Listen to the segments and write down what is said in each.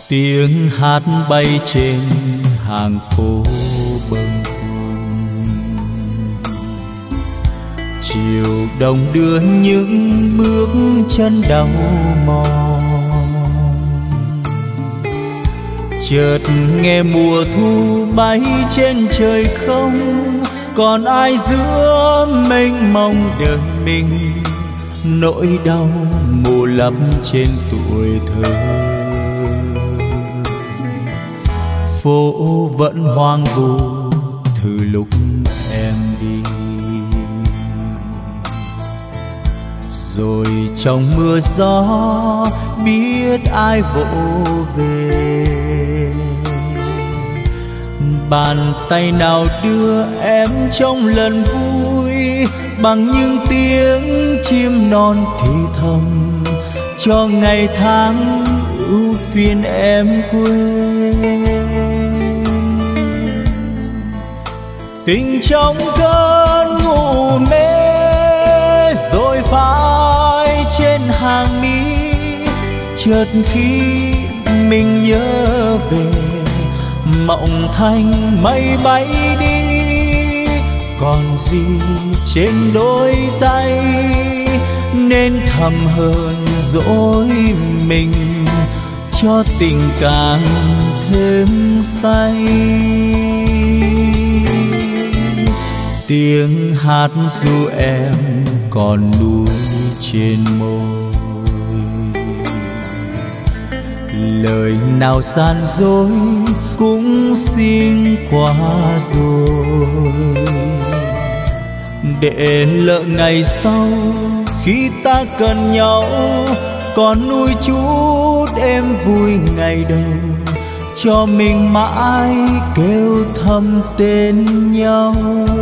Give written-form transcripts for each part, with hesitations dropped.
Tiếng hát bay trên hàng phố bâng khuâng, chiều đông đưa những bước chân đau mòn. Chợt nghe mùa thu bay trên trời không, còn ai giữa mênh mông đời mình. Nỗi đau mù lấp trên tuổi thơ, phố vẫn hoang vu từ lúc em đi. Rồi trong mưa gió biết ai vỗ về, bàn tay nào đưa em trong lần vui, bằng những tiếng chim non thì thầm cho ngày tháng ưu phiền em quên. Tình trong cơn ngủ mê rồi phai trên hàng mi, chợt khi mình nhớ về mộng thành mây bay đi. Còn gì trên đôi tay nên thầm hơn dỗi mình, cho tình càng thêm say. Tiếng hát ru em còn nuối trên môi, lời nào gian dối cũng xin qua rồi. Để lỡ ngày sau khi ta cần nhau, còn nuôi chút em vui ngày đầu, cho mình mãi kêu thầm tên nhau.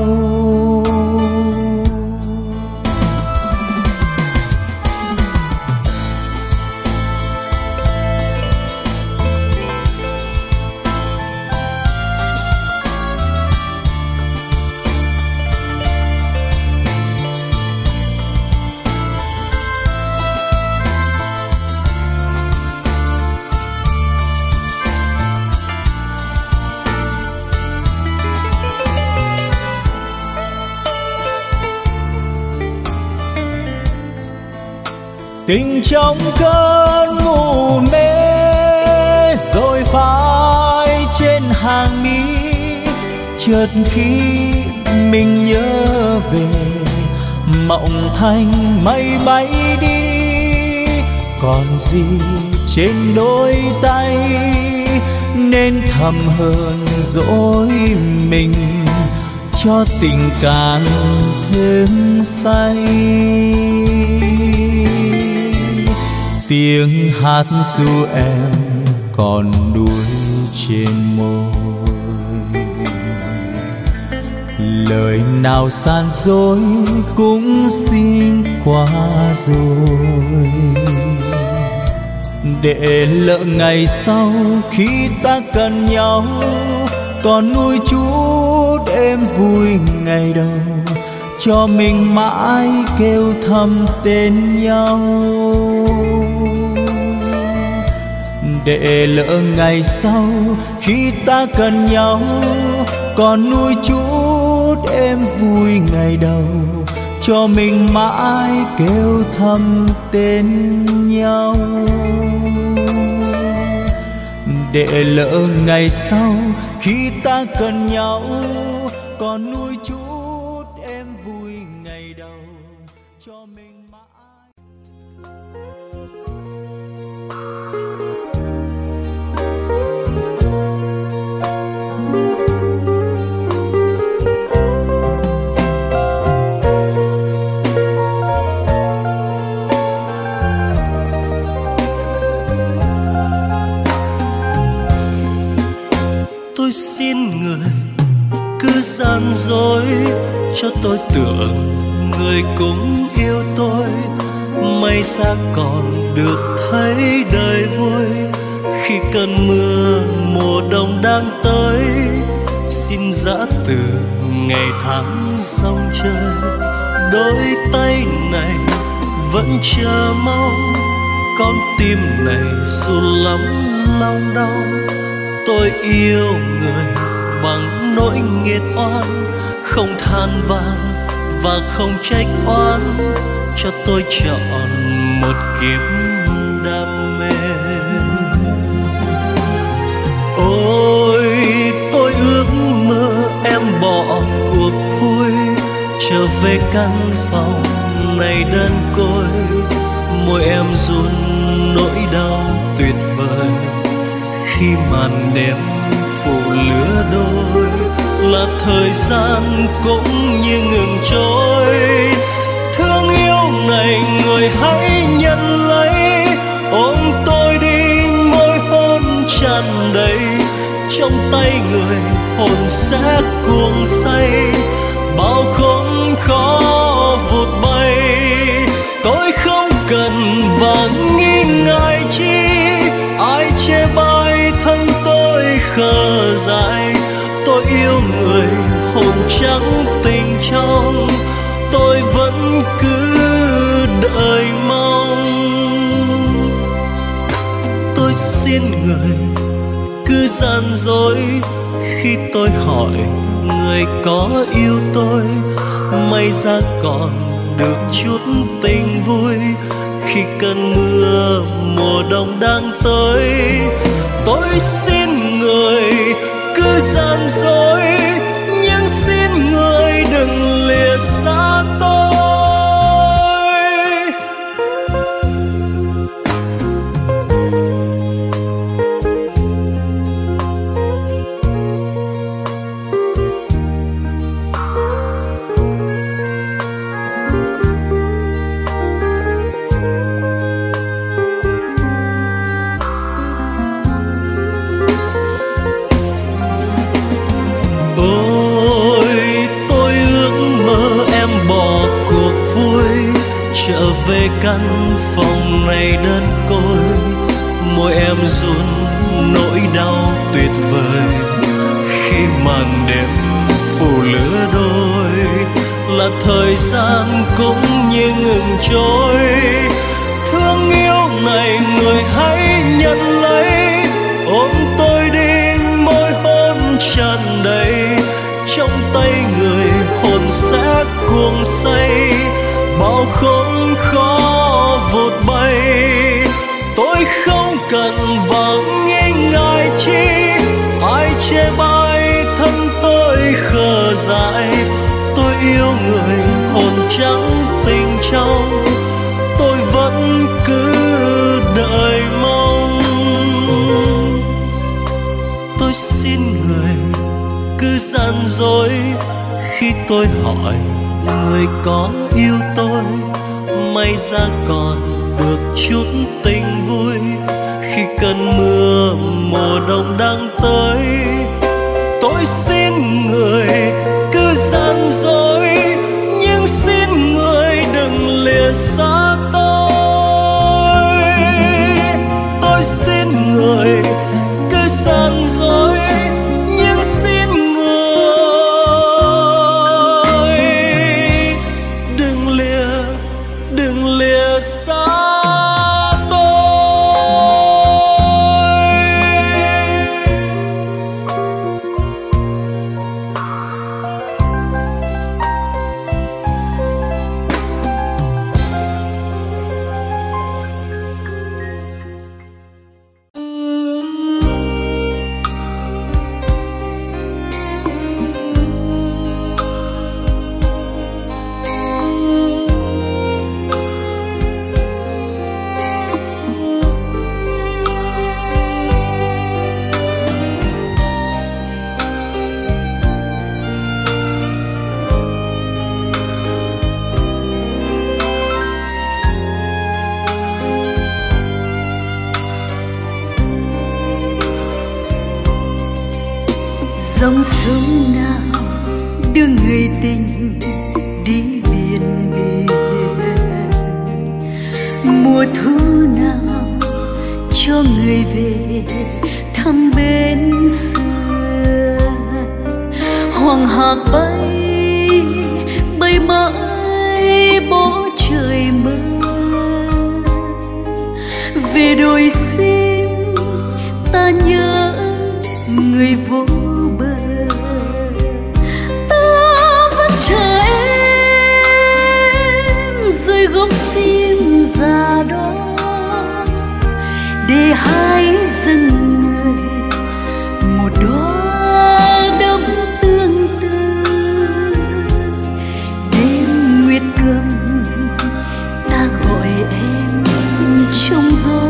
Tình trong cơn ngủ mê rồi phai trên hàng mi, chợt khi mình nhớ về mộng thành mây bay đi. Còn gì trên đôi tay nên thầm hơn dỗi mình, cho tình càng thêm say. Tiếng hát ru em còn đuối trên môi, lời nào gian dối cũng xin qua rồi. Để lỡ ngày sau khi ta cần nhau, còn nuôi chút em vui ngày đầu, cho mình mãi kêu thầm tên nhau. Để lỡ ngày sau khi ta cần nhau, còn nuôi chút em vui ngày đầu, cho mình mãi kêu thầm tên nhau. Để lỡ ngày sau khi ta cần nhau, còn nuôi chút em vui ngày đầu, cho mình mãi. Tôi xin người cứ gian dối cho tôi tưởng người cũng yêu tôi, may ra còn được thấy đời vui. Khi cơn mưa mùa đông đang tới, xin giã từ ngày tháng sông chơi. Đôi tay này vẫn chờ mong, con tim này dù lắm lòng đau. Tôi yêu người bằng nỗi nghiệt oan, không than van và không trách oan, cho tôi chọn một kiếp đam mê. Ôi tôi ước mơ em bỏ cuộc vui, trở về căn phòng này đơn côi. Môi em run nỗi đau tuyệt vời, khi màn đêm phủ lứa đôi, là thời gian cũng như ngừng trôi. Thương yêu này người hãy nhận lấy, ôm tôi đi môi hôn tràn đầy. Trong tay người hồn sẽ cuồng say, bao khốn khó vụt bay. Tôi không cần và nghi ngại chi, ai chê bai thân tôi khờ dại. Tôi yêu người hồn trắng tình trong, tôi vẫn cứ đợi mong. Tôi xin người cứ gian dối, khi tôi hỏi người có yêu tôi. May ra còn được chút tình vui, khi cơn mưa mùa đông đang tới. Tôi xin người cứ gian dối, nhưng xin người đừng lìa xa tôi. Về căn phòng này đơn côi, môi em run nỗi đau tuyệt vời, khi màn đêm phủ lứa đôi, là thời gian cũng như ngừng trôi. Thương yêu này người hãy nhận lấy, ôm tôi đi môi hôn tràn đầy. Trong tay người hồn sẽ cuồng say, bao khốn khó vụt bay. Tôi không cần và nghi ngại chi, ai chê bai thân tôi khờ dại. Tôi yêu người hồn trắng tình trong, tôi vẫn cứ đợi mong. Tôi xin người cứ gian dối, khi tôi hỏi người có yêu tôi. May ra còn được chút tình vui, khi cơn mưa mùa đông đang tới. Tôi xin người cứ gian dối, nhưng xin người đừng lìa xa tôi. Tôi xin người cứ gian dối, nhưng xin xa tôi. dòng sông nào đưa người tình đi biển biển, mùa thu nào cho người về thăm bên xưa. Hoàng hạc bay bay mãi bỏ trời mơ, về đồi sim ta nhớ người vô bờ, ta vẫn chờ em dưới gốc sim già đó để hái dâng người một đóa đẫm tương tư. Đêm nguyệt cầm ta gọi em trong gió,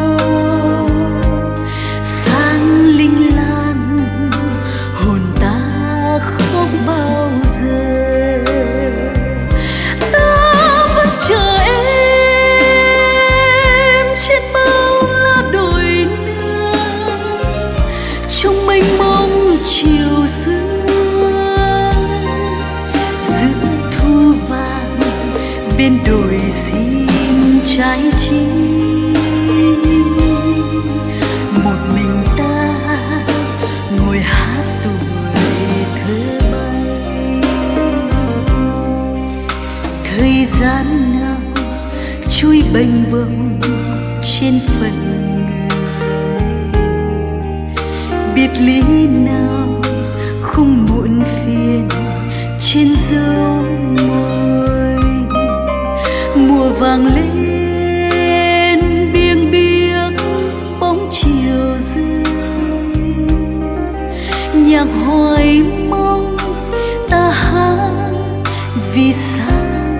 sáng linh lan hồn ta không bao giờ. Ta vẫn chờ em trên bao la đồi nưa, trong mênh mông chiều xưa, giữa thu vàng bên đồi xin trái chín. Một mình ta ngồi hát tuổi thơ bay. Thời gian nào trôi bềnh bồng trên phần người, biệt lý nào không muộn phiền trên dấu môi. Mùa vàng lên biếng biếng bóng chiều rơi, nhạc hoài mong ta hát vì sao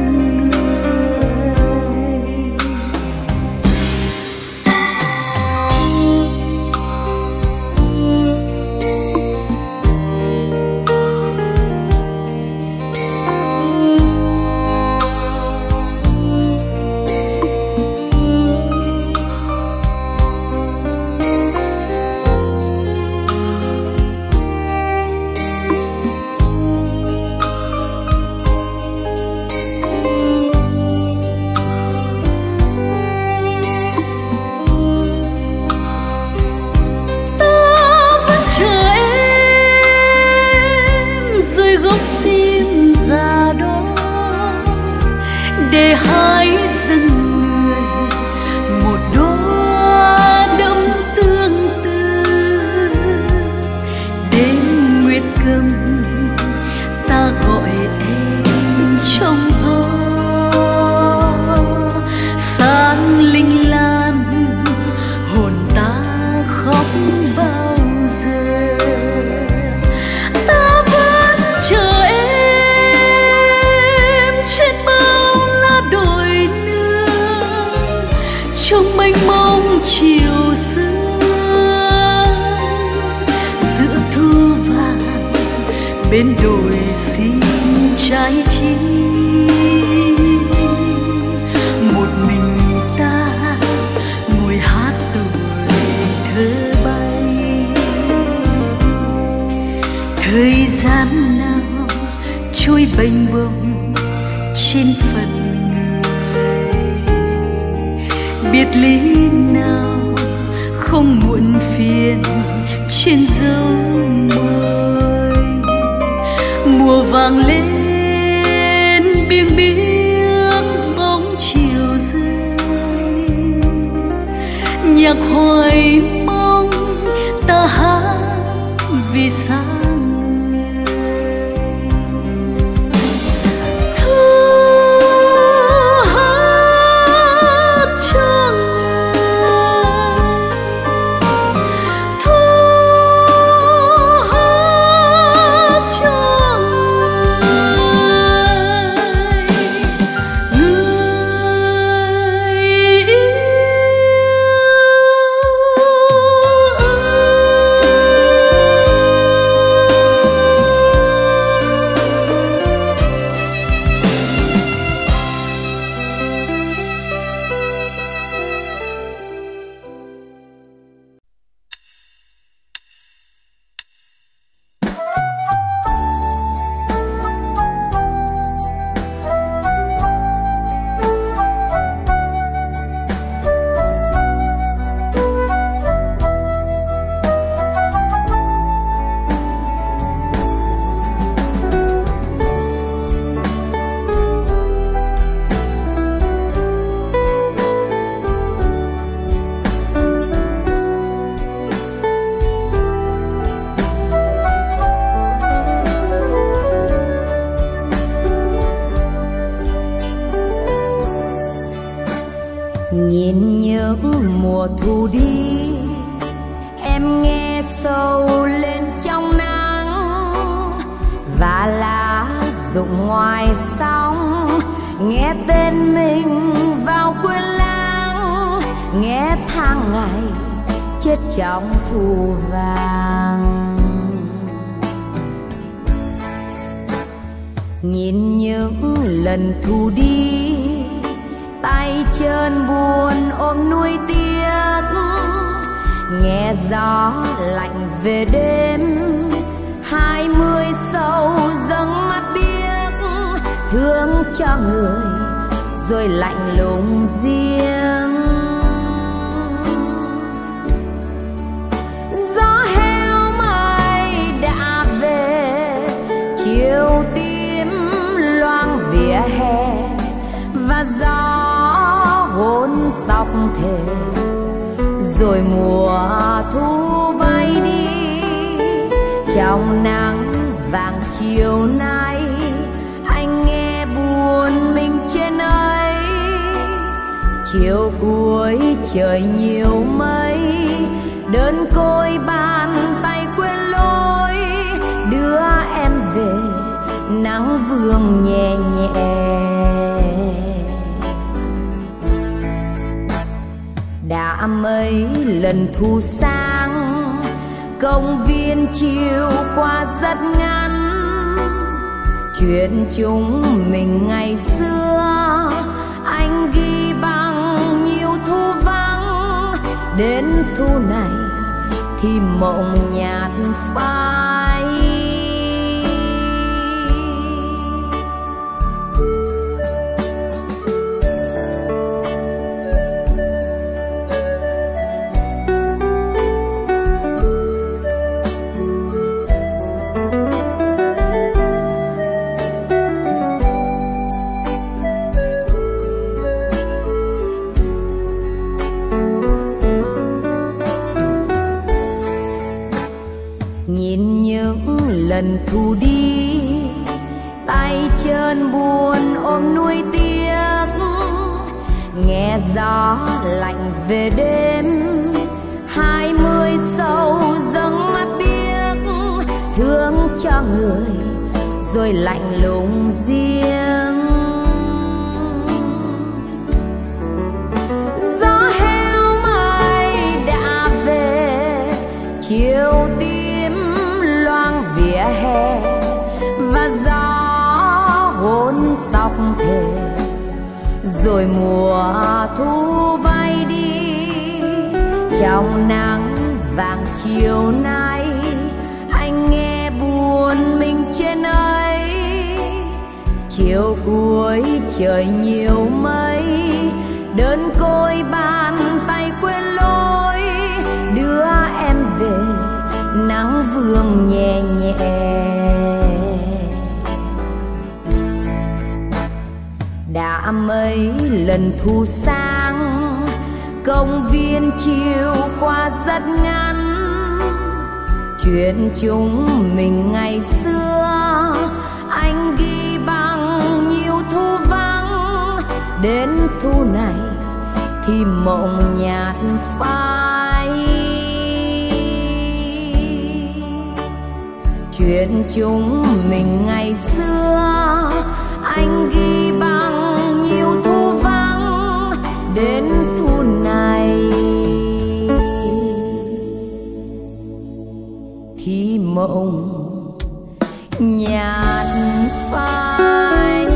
để hái dâng người một đóa đẫm tương tư. Đêm nguyệt cầm ta gọi em trong gió, sáng linh lan hồn ta khóc bao giờ. Ta vẫn chờ em trên đồi nưa, trong mênh mông chiều xưa, giữa thu vàng bên đồi xin trái chín. Một mình ta ngồi hát tuổi thơ bay. Thời gian nào trôi bềnh bồng trên phần biệt lý nào không muộn phiền trên dấu môi. Mùa vàng lên biếng biếng bóng chiều rơi, nhạc hoài mong ta hát vì sao Nhìn những mùa thu đi, em nghe sầu lên trong nắng, và lá rụng ngoài sóng, nghe tên mình vào quên lãng, nghe tháng ngày chết trong thu vàng. Nhìn những lần thu đi, tay chân buồn ôm nuối tiếc, nghe gió lạnh về đêm, 20 sầu dâng mắt biếc, thương cho người rồi lạnh lùng riêng. Gió heo mây đã về, chiều tím loang vỉa hè, và gió hôn tóc thề, rồi mùa thu bay đi. Trong nắng vàng chiều nay, anh nghe buồn mình trên ấy. Chiều cuối trời nhiều mây, đơn côi bàn tay quên lối, đưa em về nắng vương nhẹ nhẹ. Đã mấy lần thu sang, công viên chiều qua rất ngắn. Chuyện chúng mình ngày xưa anh ghi bằng nhiều thu vắng, đến thu này thì mộng nhạt phai. Nhìn những lần thu đi, tay chân buồn ôm nuối tiếc, nghe gió lạnh về đêm, 20 sầu dâng mắt biếc, thương cho người rồi lạnh lùng riêng. Gió heo mây đã về, chiều tím loang vỉa hè, và gió hôn tóc thề, rồi mùa thu bay đi. Trong nắng vàng chiều nay, anh nghe buồn mình trên ấy. Chiều cuối trời nhiều mây, đơn côi bàn tay quên lối, đưa em về nắng vương nhẹ nhẹ. Đã mấy lần thu sang, công viên chiều qua rất ngắn. Chuyện chúng mình ngày xưa anh ghi bằng nhiều thu vắng, đến thu này thì mộng nhạt phai. Chuyện chúng mình ngày xưa anh ghi bằng nhiều thu vắng, đến thu này thì mộng nhạt phai.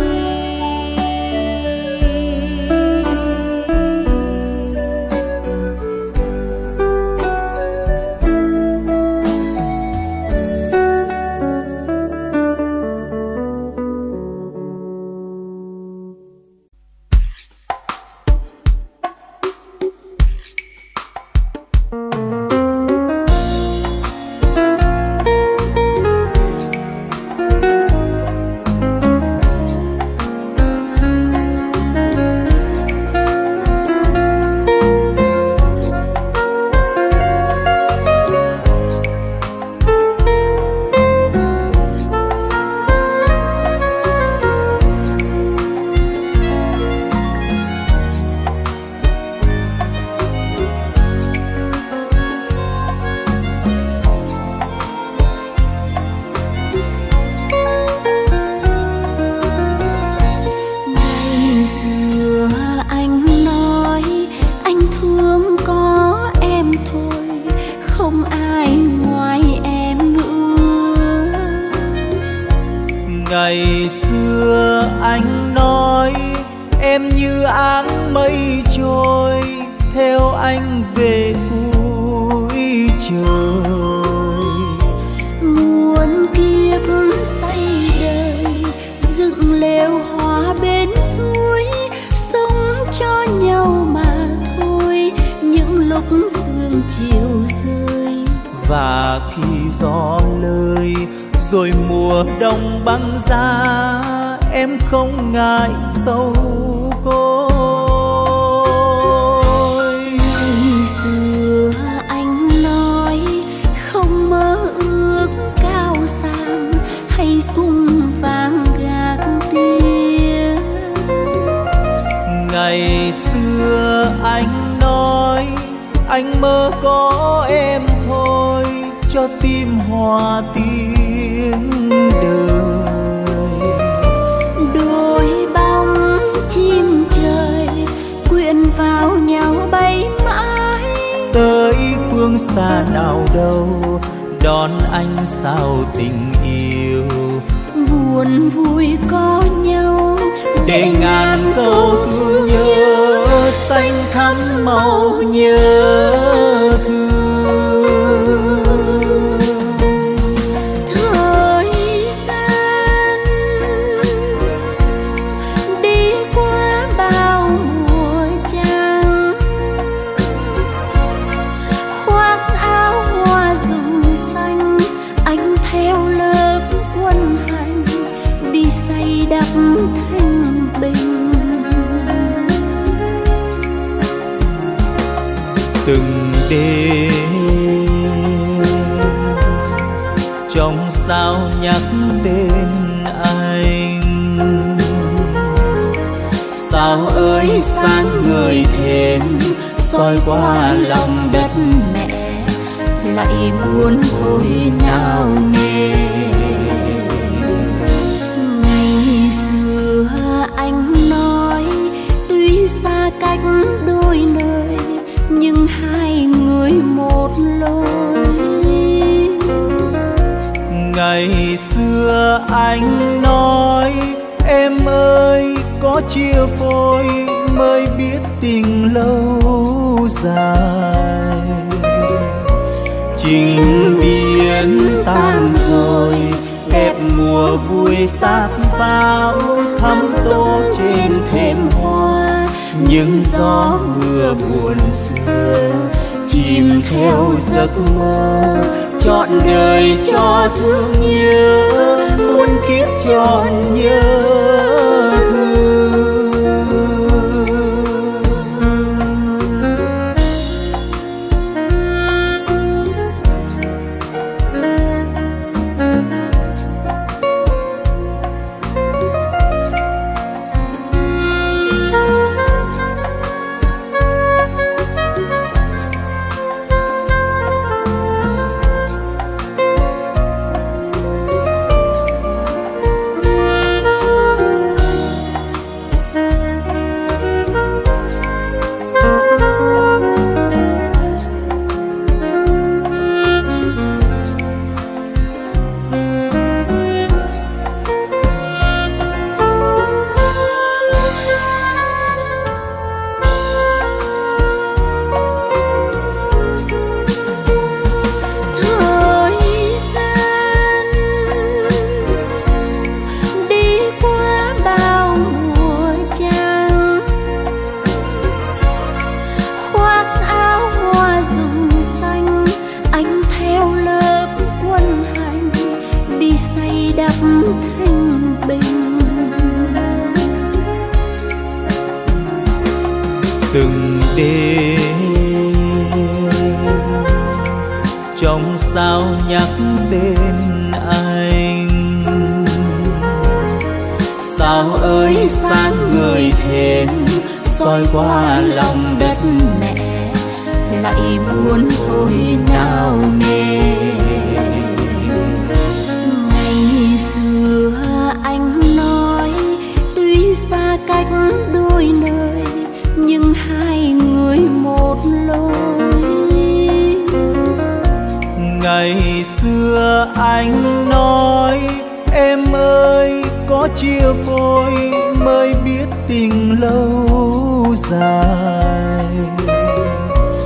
anh về cuối trời. Muôn kiếp say đời dựng lều hoa bên suối, sống cho nhau mà thôi những lúc sương chiều rơi. Và khi gió lơi rồi mùa đông băng giá, em không ngại sầu côi. Ngày xưa anh nói không mơ ước cao sang, hay cung vàng gác tiếng. Ngày xưa anh nói anh mơ có em thôi, cho tim hòa tiếng đời. Đôi bóng chim trời quyện vào nhau bay mãi, Tới phương xa nào đâu đón anh sao tình yêu. buồn vui có nhau Để ngàn câu thương nhớ xanh thắm màu nhớ thương. thời gian đi qua bao mùa trăng, khoác áo hoa rụng xanh, anh theo lớp quân hành đi xây đắp thanh bình. Từng đêm trong sao nhắc tên anh, sao ơi sáng người thêm soi qua lòng đất mẹ lại buồn hồi nào nề. Ngày xưa anh nói tuy xa cách đôi nơi, nhưng hai người một lối. Ngày xưa anh nói em ơi có chia phôi mới biết tình lâu dài. Trình biến tan rồi đẹp mùa vui sắc pháo thắm tô trên thềm hoa, những gió mưa buồn xưa chìm theo giấc mơ. Trọn đời cho thương nhớ, muôn kiếp trọn nhớ thương. Từng đêm trong sao nhắc tên anh, sao ơi sáng người thêm soi qua lòng đất mẹ lại buồn thôi nào nề. Ngày xưa anh nói tuy xa cách đôi nơi, nhưng hai người một lối. Ngày xưa anh nói em ơi có chia phôi mới biết tình lâu dài.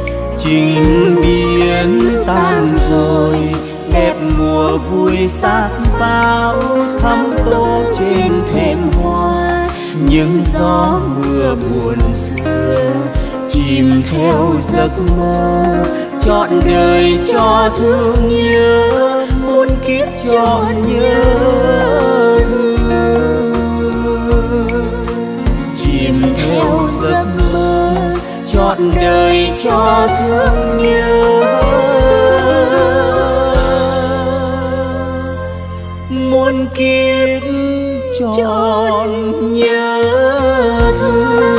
Trình biến tan rồi, đẹp mùa vui sắc pháo thắm tô trên thềm hoa. Những gió mưa buồn xưa chìm theo giấc mơ, trọn đời cho thương nhớ, muôn kiếp cho nhớ thương. Chìm theo giấc mơ, trọn đời cho thương nhớ, muôn kiếp trọn nhớ thương.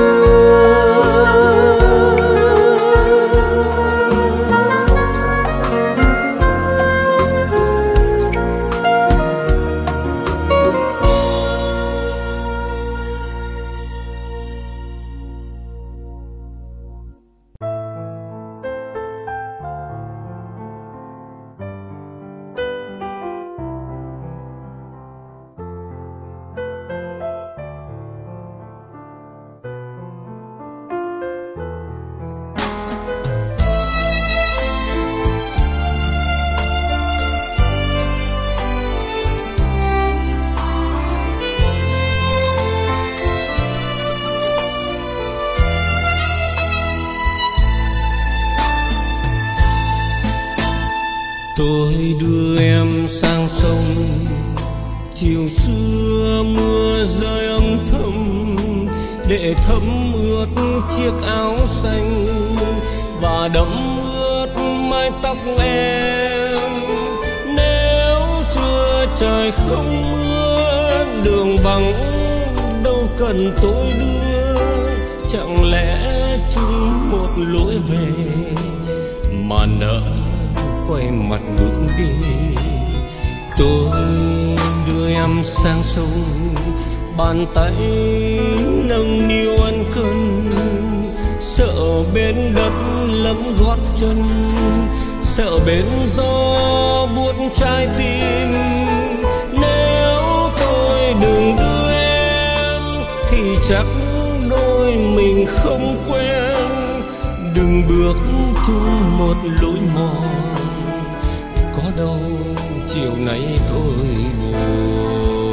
Tôi đưa em sang sông, chiều xưa mưa rơi âm thầm, để thấm ướt chiếc áo xanh và đẫm ướt mái tóc em. Nếu xưa trời không mưa, đường vắng đâu cần tôi đưa, chẳng lẽ chung một lối về mà nỡ quay mặt bước đi. Tôi đưa em sang sông, bàn tay nâng niu ân cần, sợ bên đất lấm gót chân, sợ bên gió buốt trái tim. Nếu tôi đừng đưa em thì chắc đôi mình không quen, đừng bước chung một lối mòn, có đâu chiều nay tôi buồn.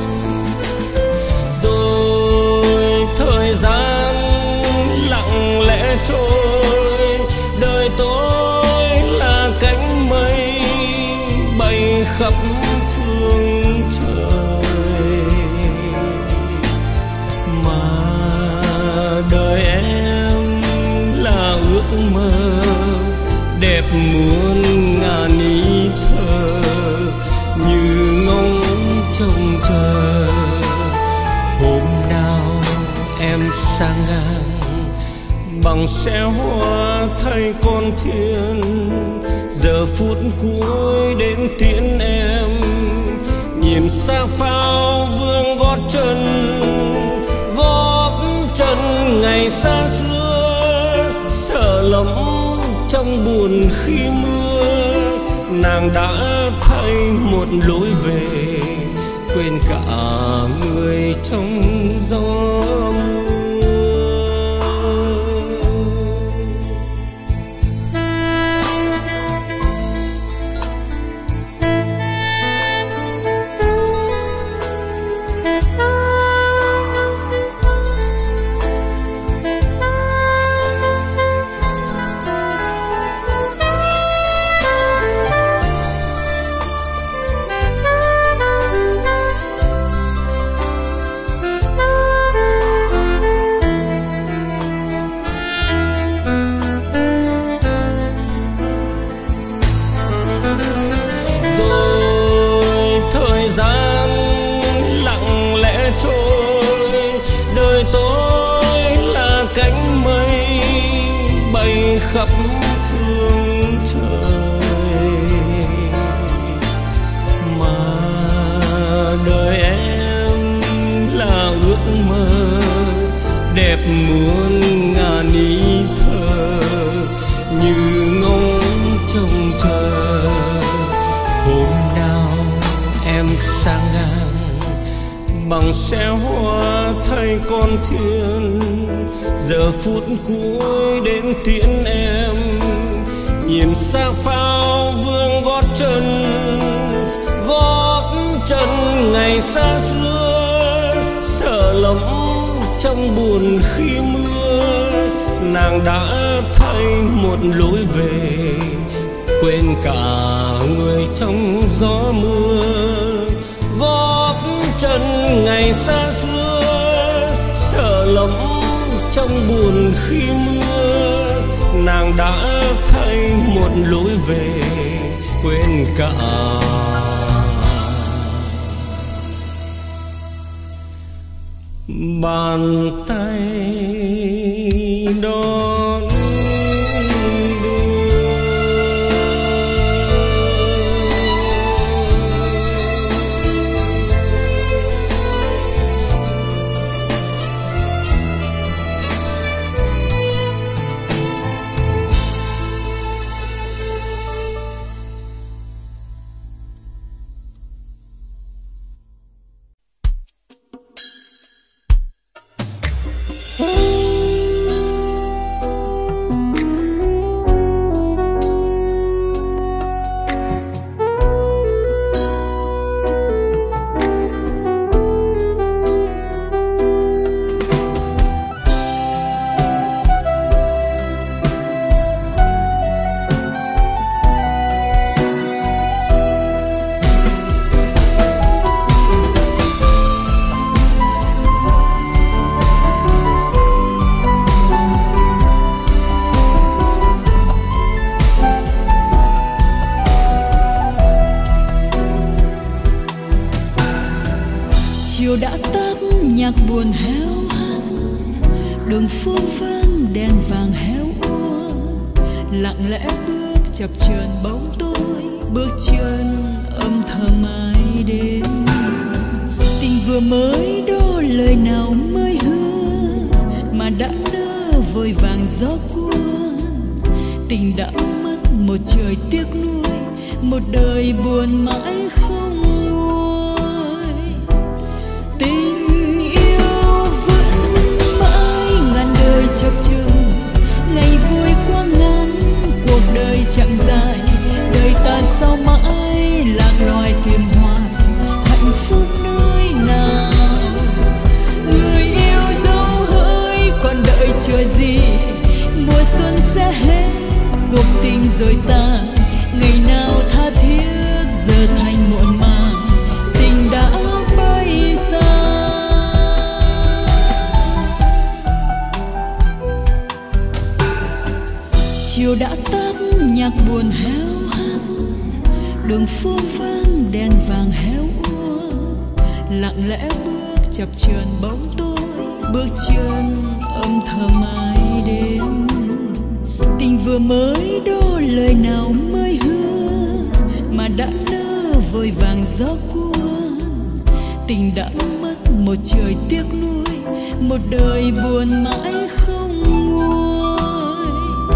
Rồi thời gian lặng lẽ trôi, đời tôi là cánh mây bay khắp phương trời, mà đời em là ước mơ đẹp muôn ngàn ý thơ, như ngóng trông chờ hôm nào em sang ngang bằng xe hoa thay con thuyền. Giờ phút cuối đến tiễn em, nhìn xa phao vương gót chân ngày xa xưa. Sợ lắm trong buồn khi mưa, nàng đã thay một lối về, quên cả người trong gió mưa. Khắp phương trời, mà đời em là ước mơ đẹp muôn ngàn ý thơ, như ngóng trông chờ hôm nào em sang ngang bằng xe hoa thay con thuyền. Giờ phút cuối đến tiễn em, nhìn xa pháo vương gót chân ngày xa xưa, sợ lắm trong buồn khi mưa, nàng đã thay một lối về, quên cả người trong gió mưa. Gót chân ngày xa xưa, sợ lắm trong buồn khi mưa, nàng đã thay một lối về, quên cả bàn tay đón chiều đã tắt nhạc buồn héo hắt, đường phố vắng đèn vàng héo úa, lặng lẽ bước chập chờn bóng tối, bước chân âm thầm ai đến. Tình vừa mới đô lời nào mới hứa, mà đã nỡ vội vàng gió cuốn. Tình đã mất một trời tiếc nuối, một đời buồn mãi không nguôi. Tình yêu vẫn mãi ngàn đời chập chờn, ngày vui quá ngắn, cuộc đời chẳng dài. Đời ta sao mãi lạc loài tìm hoài, hạnh phúc nơi nào? Người yêu dấu hỡi còn đợi chờ gì? Mùa xuân sẽ hết, cuộc tình rồi tàn. Ngày nào tha thiết giờ thành muộn màng, tình đã bay xa. Chiều đã tắt nhạc buồn héo hắt, đường phố vắng đèn vàng héo úa, lặng lẽ bước chập chờn bóng tối, bước chân âm thầm ai đến. Tình vừa mới đô lời nào mới hứa, mà đã nỡ vội vàng gió cuốn. Tình đã mất một trời tiếc nuối, một đời buồn mãi không nguôi.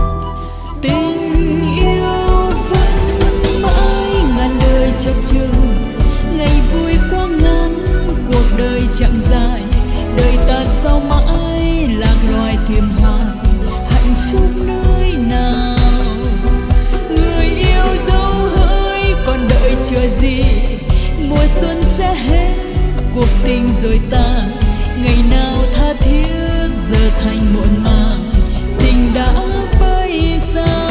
Tình yêu vẫn mãi ngàn đời chập chờn, ngày vui quá ngắn, cuộc đời chẳng dài. Đời ta sao mãi lạc loài tìm hoài, hạnh phúc nơi nào? Người yêu dấu hỡi còn đợi chờ gì? Mùa xuân sẽ hết, cuộc tình rồi tàn. Ngày nào tha thiết giờ thành muộn màng, tình đã bay xa.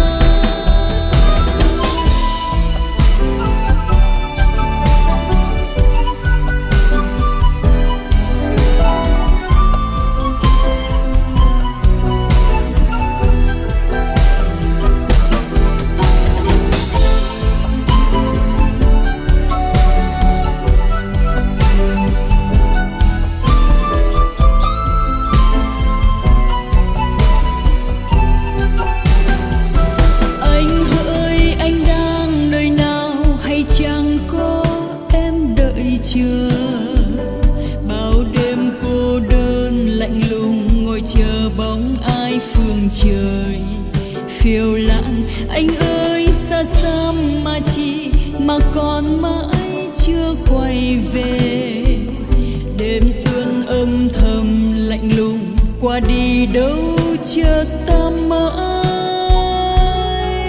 Trời phiêu lãng anh ơi, xa xăm mà chi mà còn mãi chưa quay về. Đêm xuân âm thầm lạnh lùng qua đi đâu chờ ta mãi.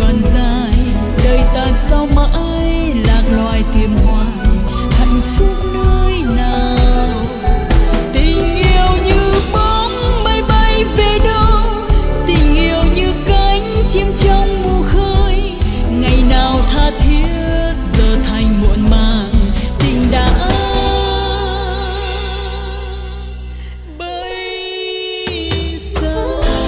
còn dài, đời ta sao mãi lạc loài tìm hoài hạnh phúc nơi nào. Tình yêu như bóng mây bay về đâu, tình yêu như cánh chim trong mù khơi. Ngày nào tha thiết giờ thành muộn màng, tình đã bay xa.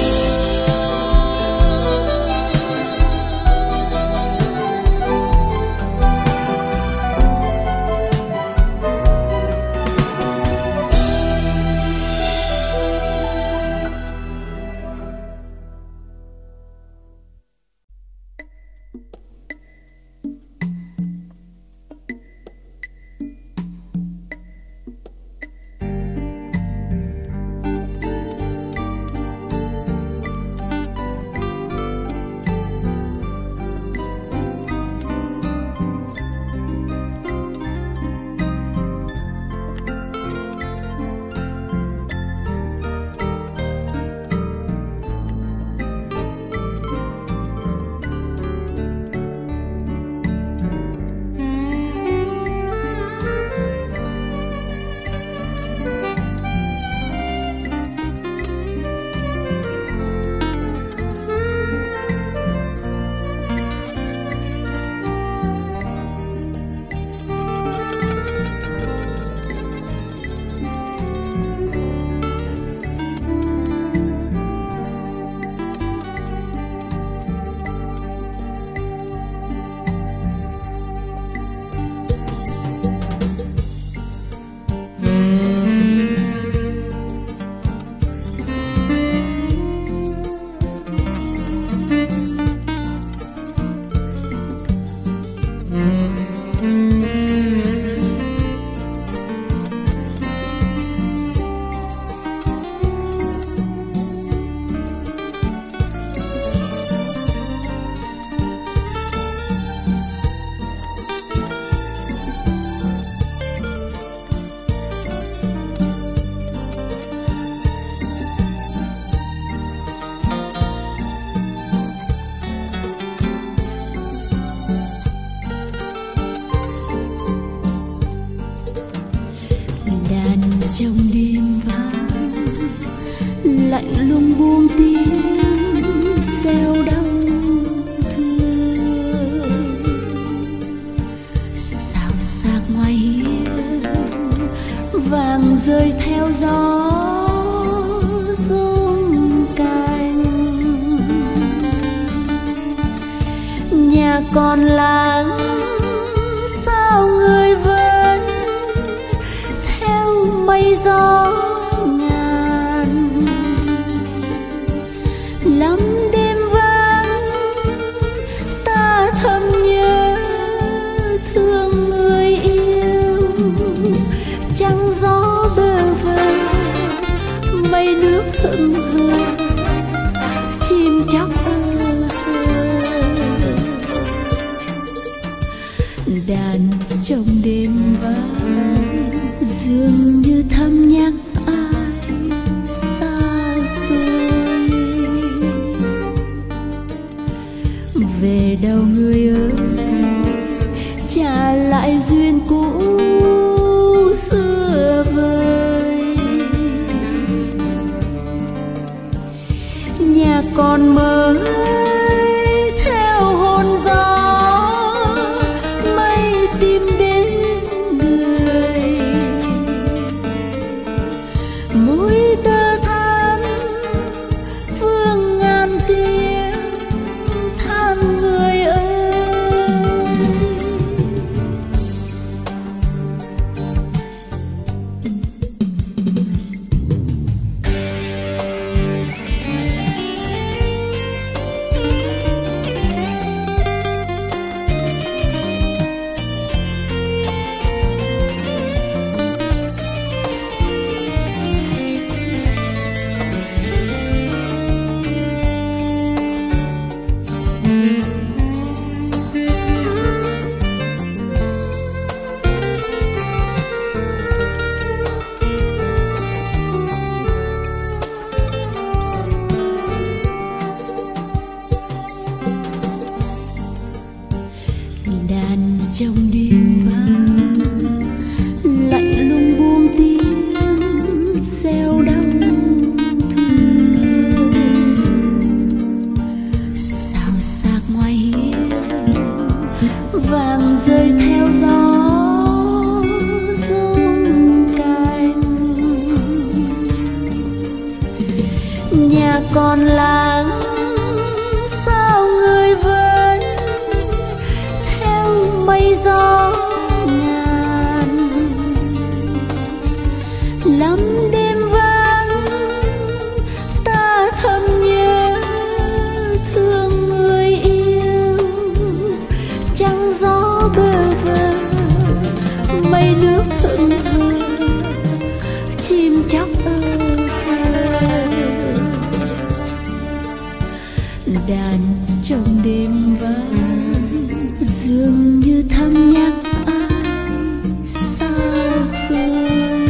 Trong đêm vắng lạnh lùng buông tiếng reo đau thương, xào xạc ngoài hiên vàng rơi theo gió rung cành. Nhà còn làng sao người vẫn theo mây gió ngàn. Lắm đêm vắng ta thầm nhớ thương người yêu. Trăng gió bơ vơ mây nước hững hờ, chim chóc đàn trong đêm vắng dường như thầm nhắc ai xa xôi. Về đâu người ơi, trả lại duyên cũ xưa vời. Nhà còn mới theo hồn gió mây tìm đến người. Mũi tơ thắm vương ngàn tiếng than người ơi. đàn trong đêm vắng lạnh lùng buông tiếng reo đau thương. Sao xác ngoài hiên vàng rơi theo gió rung cành. Nhà còn làng sao người vẫn theo mây gió ngàn. Lắm đêm vắng ta thầm nhớ thương người yêu. Trăng gió bơ vơ mây nước hững hờ chim chóc ơ khơ. Đàn trong đêm vắng dường như thầm nhắc ai xa xôi.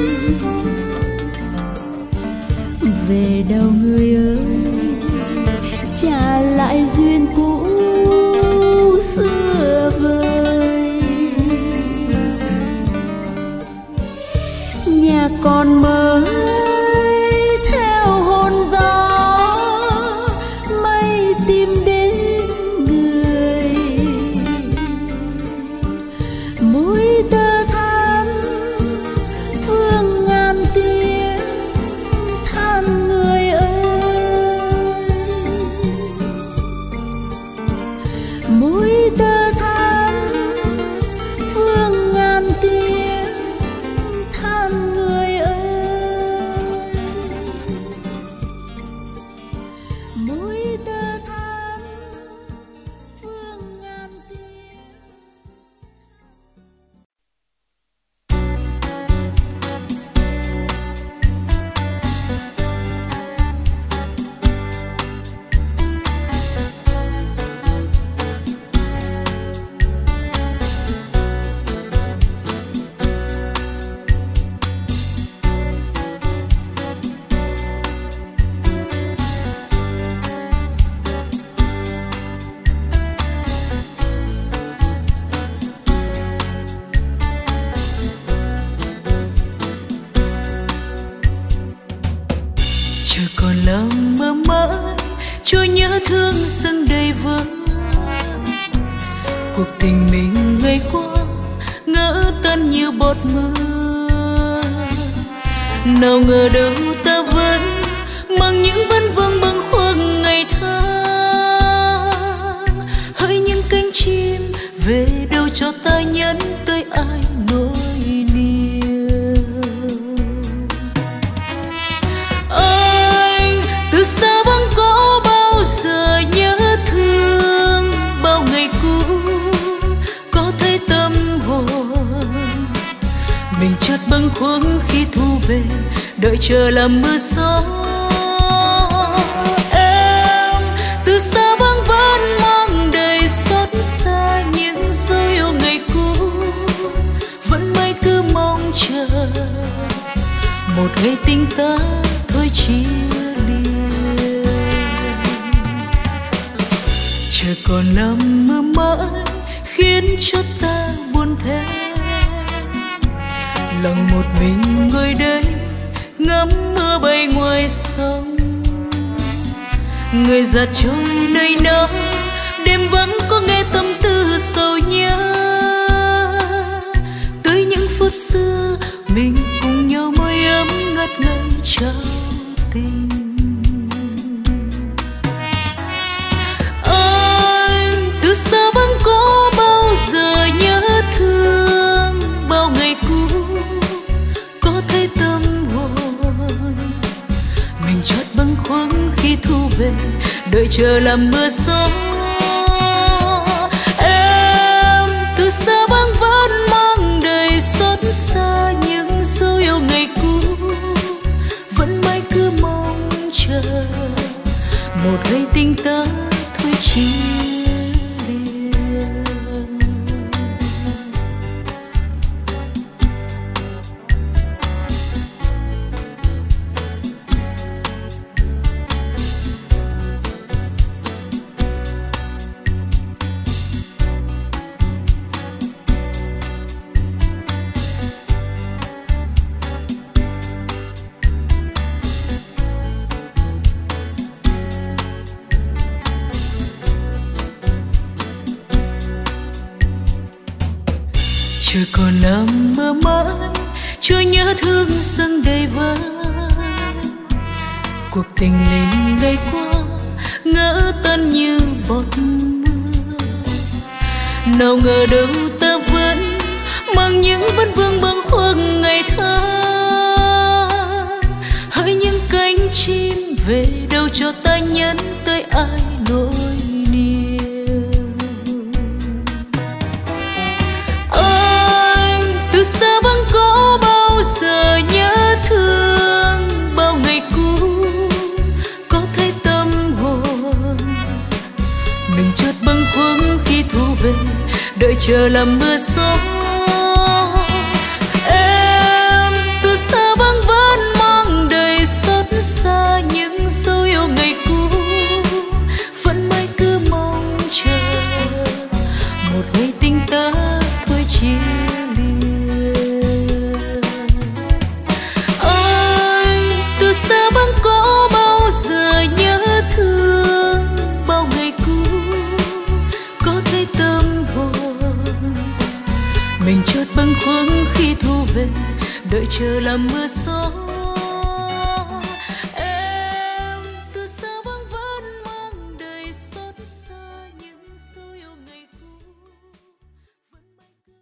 Về đâu người ơi, trả lại duyên cũ xưa vời. Nhà còn mới theo hồn gió mây tìm đến người. Mối tơ thắm vương ngàn tiếng than người ơi. Mối tơ thắm vương ngàn tiếng than người ơi. Mối tơ thắm vương ngàn tiếng. Trời còn lắm mơ mãi, Chúa nhớ thương dâng đầy vỡ. Cuộc tình mình ngày qua ngỡ tan như bọt mưa. Nào ngờ đâu ta vẫn mang những vấn vương bâng khuâng ngày tháng. Hỡi những cánh chim về đâu cho ta nhắn tới ai nỗi niềm. Anh từ xa vắng có bao giờ nhớ thương bao ngày cũ, có thấy tâm hồn mình chợt bâng khuâng khi thu về, đợi chờ làm mưa gió. Em từ xa vắng vẫn mang đầy xót xa những dấu yêu ngày cũ, vẫn mãi cứ mong chờ một ngày tình ta thôi chia lìa. Trời còn lắm mưa mãi khiến cho ta buồn thêm. Lặng một mình ngồi đây ngắm mưa bay ngoài sông. Người già trôi nơi nào đêm vắng có nghe tâm tư sầu nhớ. Tới những phút xưa mình cùng nhau môi ấm ngất ngây trao tình. Anh từ xa vắng có bao giờ nhớ thương bao ngày cũ, có thấy tâm hồn mình chợt bâng khuâng khi thu về, đợi chờ làm mưa gió. Em từ xa vắng vẫn mang đầy xót xa những dấu yêu ngày cũ, vẫn mãi cứ mong chờ một ngày tình ta thôi chia lìa. Trời còn nằm mơ mãi, chưa nhớ thương dâng đầy vơi. Cuộc tình mình ngày qua ngỡ tan như bọt mưa. Nào ngờ đâu ta vẫn mang những vấn vương bâng khuâng ngày thơ. Hỡi những cánh chim về đâu cho ta nhắn tới ai nỗi niềm. Anh từ xa vẫn có bao giờ nhớ thương bao ngày cũ, có thấy tâm hồn mình chợt bâng khuâng khi thu về, đợi chờ làm mưa gió. Em từ xa vẫn mang đầy xót xa những dấu yêu ngày cũ, vẫn mãi cứ mong chờ một ngày tình ta thôi chia lìa. Anh từ xa vẫn có bao giờ nhớ thương bao ngày cũ, có thấy tâm hồn mình chợt bâng khuâng khi thu về, đợi chờ làm mưa gió. Em từ xa vẫn mang đầy xót xa những dấu yêu ngày cũ, vẫn mãi cứ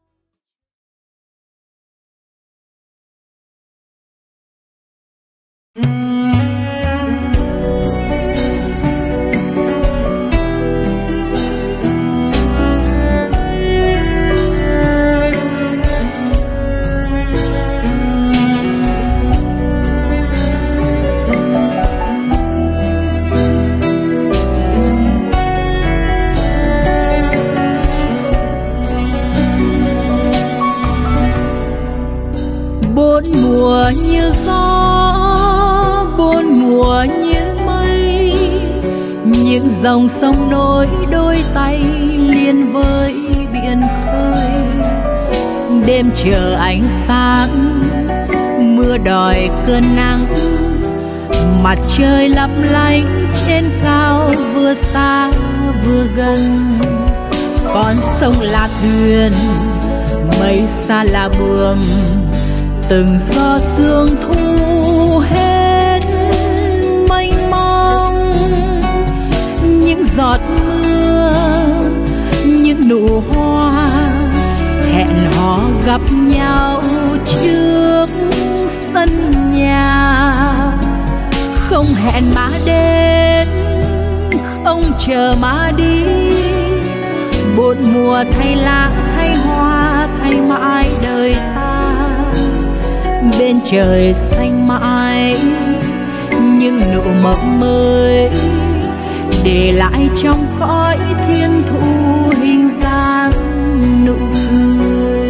bốn mùa như gió, bốn mùa như mây, những dòng sông nối đôi tay liền với biển khơi. Đêm chờ ánh sáng, mưa đòi cơn nắng, mặt trời lấp lánh trên cao vừa xa vừa gần. Con sông là thuyền, mây xa là buồm, từng gió sương thu hết mênh mông. Những giọt mưa, những nụ hoa hẹn hò gặp nhau trước sân nhà. Không hẹn mà đến, không chờ mà đi, bốn mùa thay lá thay hoa thay mãi đời ta. Bên trời xanh mãi những nụ mộng mới, để lại trong cõi thiên thu hình dáng nụ cười.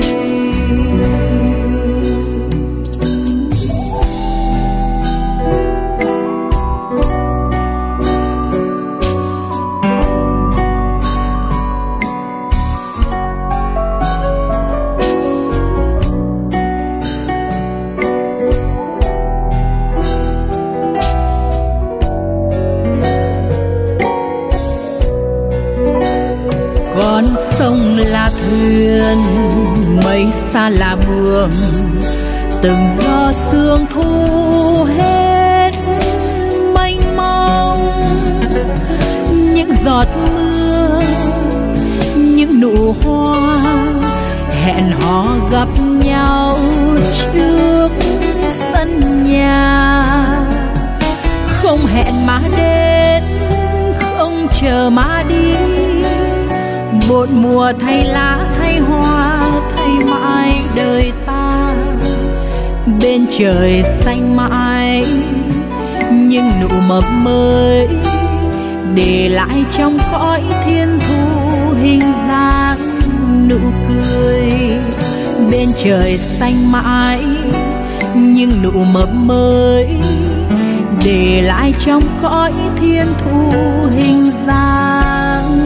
Con sông là thuyền, mây xa là buồm, từng gió sương thu hết mênh mông. Những giọt mưa, những nụ hoa hẹn hò gặp nhau trước sân nhà. Không hẹn mà đến, không chờ mà đi, một mùa thay lá thay hoa thay mãi đời ta. Bên trời xanh mãi những nụ mộng mới, để lại trong cõi thiên thu hình dáng nụ cười. Bên trời xanh mãi những nụ mộng mới, để lại trong cõi thiên thu hình dáng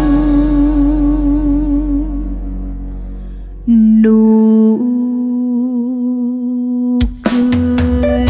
nụ cười.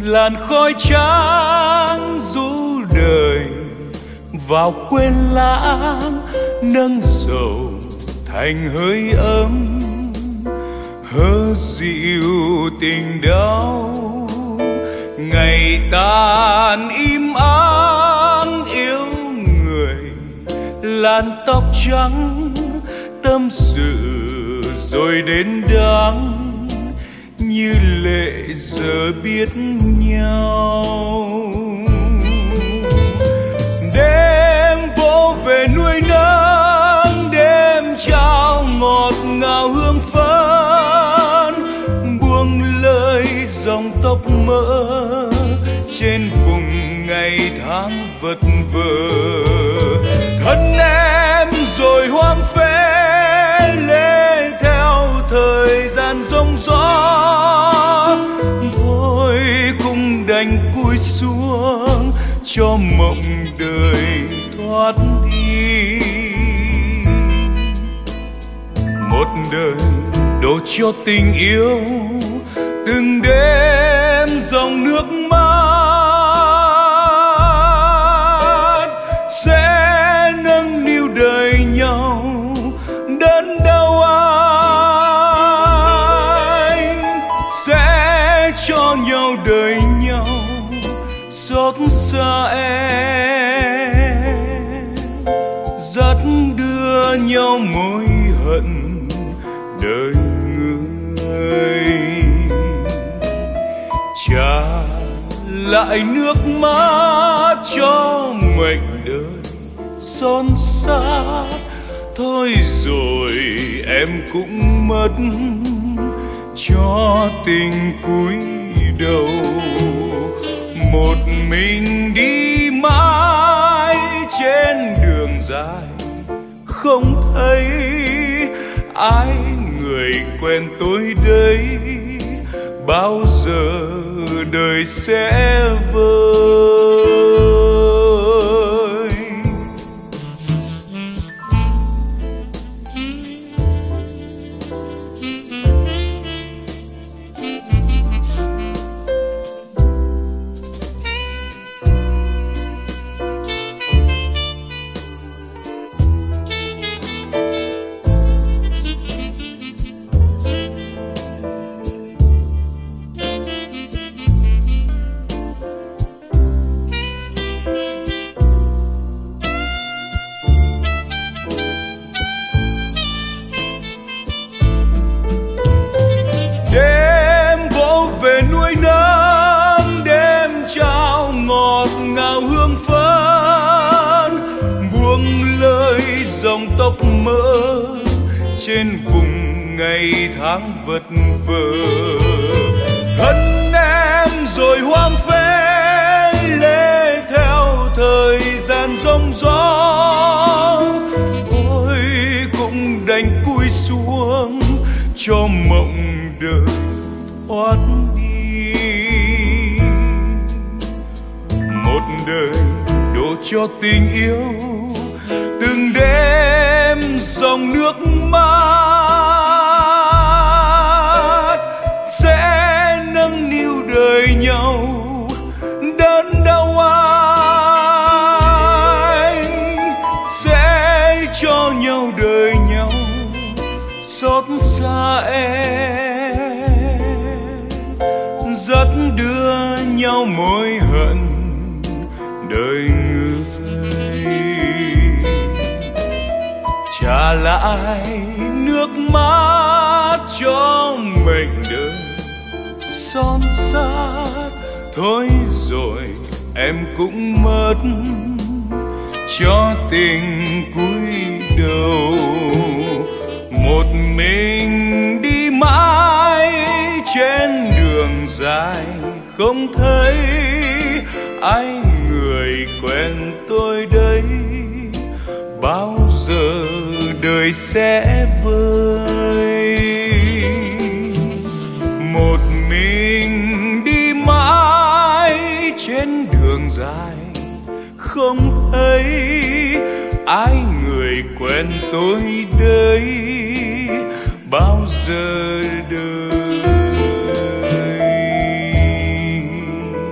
làn khói trắng rũ đời vào quên lãng, nâng sầu thành hơi ấm, hơ dịu tình đau. Ngày tàn im ắng yêu người, làn tóc trắng tâm sự rồi đến đắng, như lệ giờ biết nhau. Đêm vỗ về nuôi nắng, đêm trao ngọt ngào hương phấn, buông lời dòng tóc mỡ trên vùng ngày tháng vật vờ. Thân em rồi hoang phế lê theo thời gian giông gió, thôi cũng đành cúi xuống cho mộng đời thoát đi. Một đời đổ cho tình yêu, từng đêm dòng nước mắt sẽ nâng niu đời nhau. Đớn đau anh sẽ cho nhau đời nhau, xót xa em dắt đưa nhau mối hận đời người. Trả lại nước mắt cho mệnh đời son sát, thôi rồi em cũng mất cho tình cúi đầu. Một mình đi mãi trên đường dài, không thấy ai người quen tôi đây. Bao giờ đời sẽ vơi. Trên vùng ngày tháng vật vờ, thân em rồi hoang phế lê theo thời gian giông gió. Tôi cũng đành cúi xuống cho mộng đời thoát đi. Một đời đổ cho tình yêu, từng đêm dòng nước mắt sẽ nâng niu đời nhau. Đớn đau anh sẽ cho nhau đời nhau, xót xa em dắt đưa nhau mối hận đời người. Trả lại nước mắt cho mệnh đời son sát, thôi rồi em cũng mất cho tình cúi đầu. Một mình đi mãi trên đường dài, không thấy ai người quen tôi đây. Bao giờ đời sẽ vơi. Một mình đi mãi trên đường dài, không thấy ai người quen tôi đây. Bao giờ đời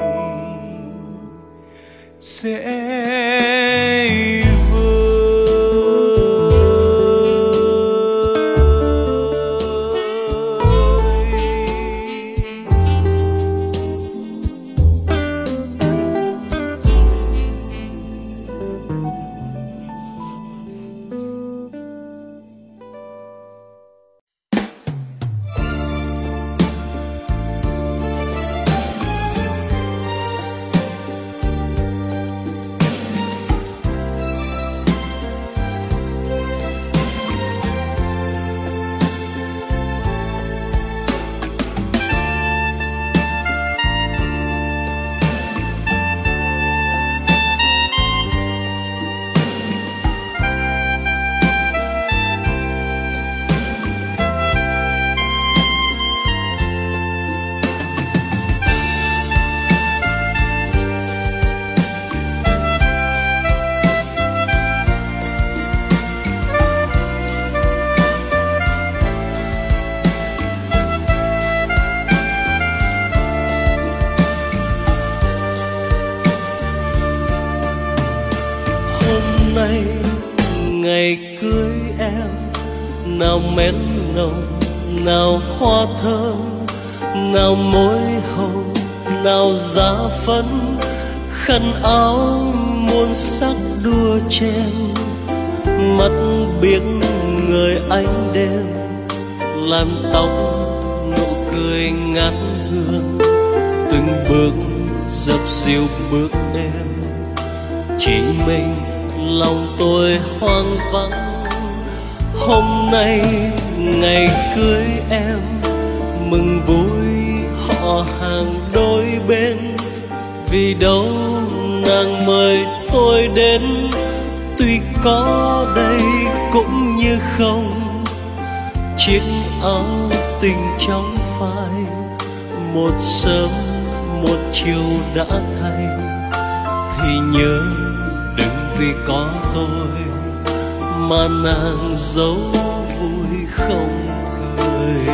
nào men nồng, nào hoa thơm, nào môi hồng, nào giá phấn, khăn áo muôn sắc đua chen. Mắt biếc người ánh đêm, làn tóc nụ cười ngát hương, từng bước dập dìu bước êm. Chỉ mình lòng tôi hoang vắng. Hôm nay ngày cưới em, mừng vui họ hàng đôi bên. Vì đâu nàng mời tôi đến, tuy có đây cũng như không. Chiếc áo tình trong phai, một sớm một chiều đã thay. Thì nhớ đừng vì có tôi mà nàng giấu vui không cười.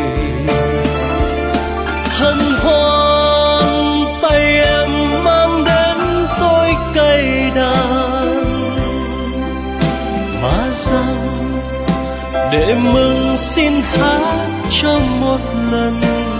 Hân hoan tay em mang đến tôi cây đàn, mà rằng để mừng xin hát cho một lần.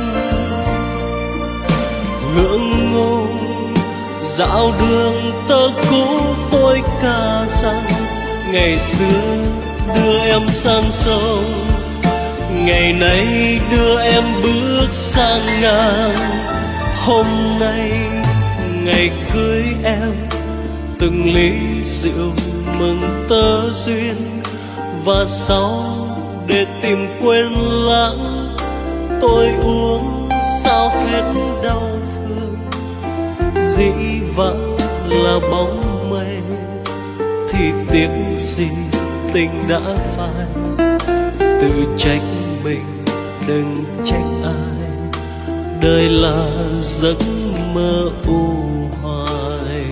Ngượng ngùng dạo đường tơ cũ tôi ca rằng, ngày xưa đưa em sang sông, ngày nay đưa em bước sang ngang. Hôm nay ngày cưới em, từng ly rượu mừng tơ duyên. Và sau để tìm quên lãng, tôi uống sao hết đau thương. Dĩ vãng là bóng mây, thì tiếc gì tình đã phai. Tự trách mình đừng trách ai, đời là giấc mơ u hoài.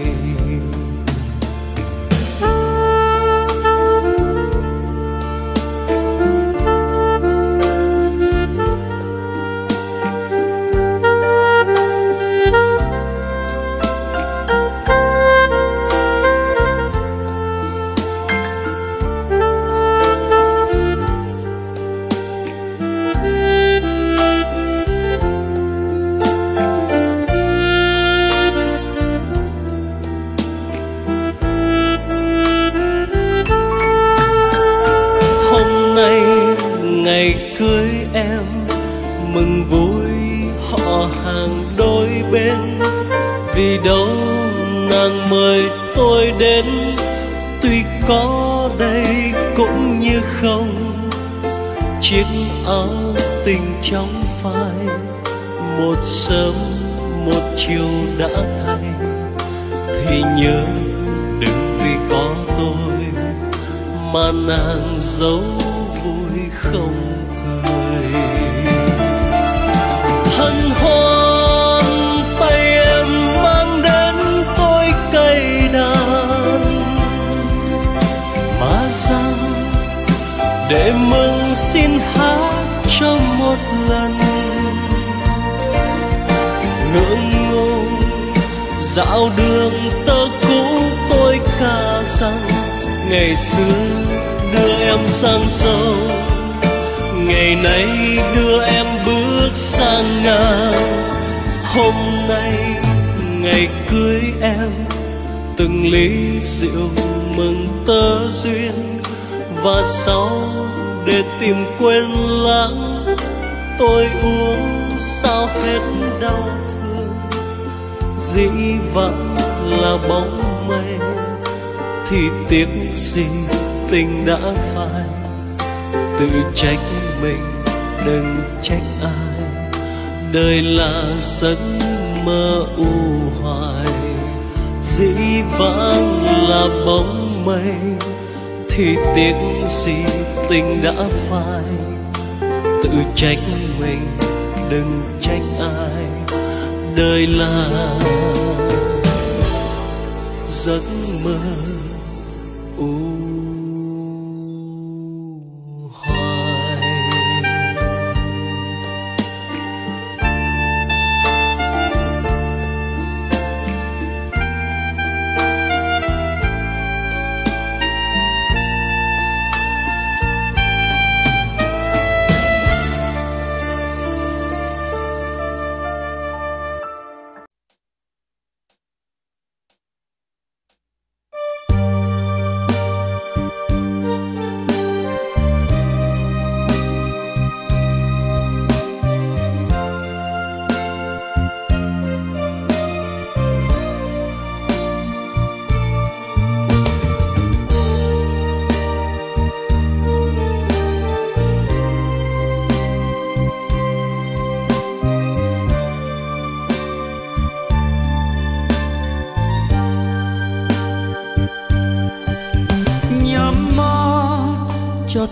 Ngày cưới em, mừng vui họ hàng đôi bên. Vì đâu nàng mời tôi đến, tuy có đây cũng như không. Chiếc áo tình trong phai, một sớm một chiều đã thay. Thì nhớ đừng vì có tôi mà nàng giấu vui không cười. Hân hoan tay em mang đến tôi cây đàn, mà rằng để mừng xin hát cho một lần. Ngượng ngùng dạo đường tơ cũ tôi ca rằng, ngày xưa đưa em sang sông, ngày nay đưa em bước sang ngang. Hôm nay ngày cưới em, từng ly rượu mừng tơ duyên. Và sau để tìm quên lãng, tôi uống sao hết đau thương. Dĩ vãng là bóng mây, thì tiếc gì tình đã phai. Tự trách mình đừng trách ai, đời là giấc mơ u hoài. Dĩ vãng là bóng mây, thì tiếc gì tình đã phai. Tự trách mình đừng trách ai, đời là giấc mơ u hoài.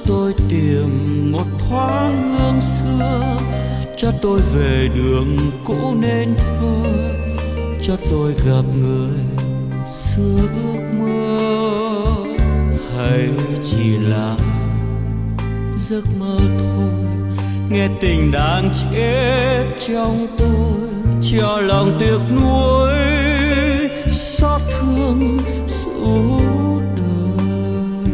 tôi tìm một thoáng hương xưa, cho tôi về đường cũ nên thơ, cho tôi gặp người xưa ước mơ. Hay chỉ là giấc mơ thôi, nghe tình đang chết trong tôi, cho lòng tiếc nuối xót thương suốt đời.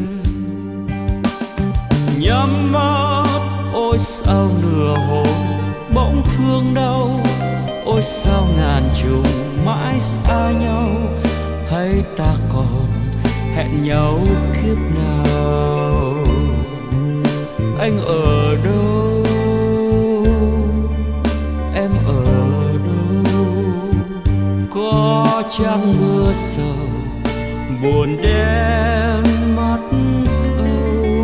Nhắm mắt ôi sao nửa hồn bỗng thương đau, ôi sao ngàn trùng mãi xa nhau. Hay ta còn hẹn nhau kiếp nào? Anh ở đâu, em ở đâu? Có chăng mưa sầu buồn đen mắt sâu?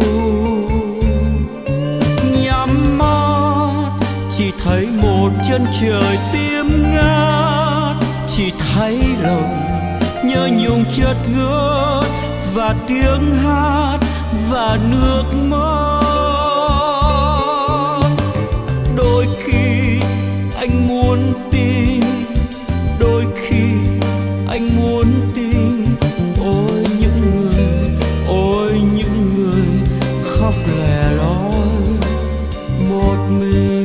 Nhắm mắt chỉ thấy một chân trời tím ngát, chỉ thấy lòng nhớ nhung chợt ngỡ, và tiếng hát và nước mắt. Đôi khi anh muốn tin, đôi khi anh muốn tin. Ôi những người khóc lẻ loi một mình.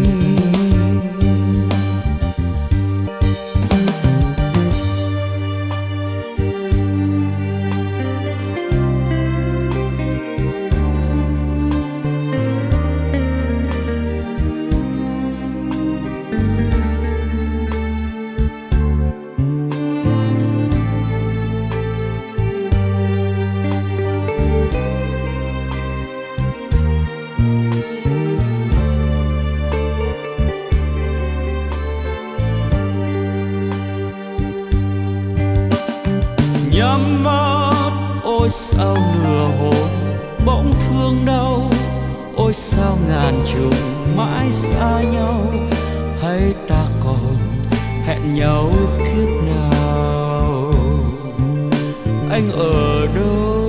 Nhắm mắt ôi sao nửa hồn bỗng thương đau, ôi sao ngàn trùng mãi xa nhau. Hay ta còn hẹn nhau kiếp nào? Anh ở đâu,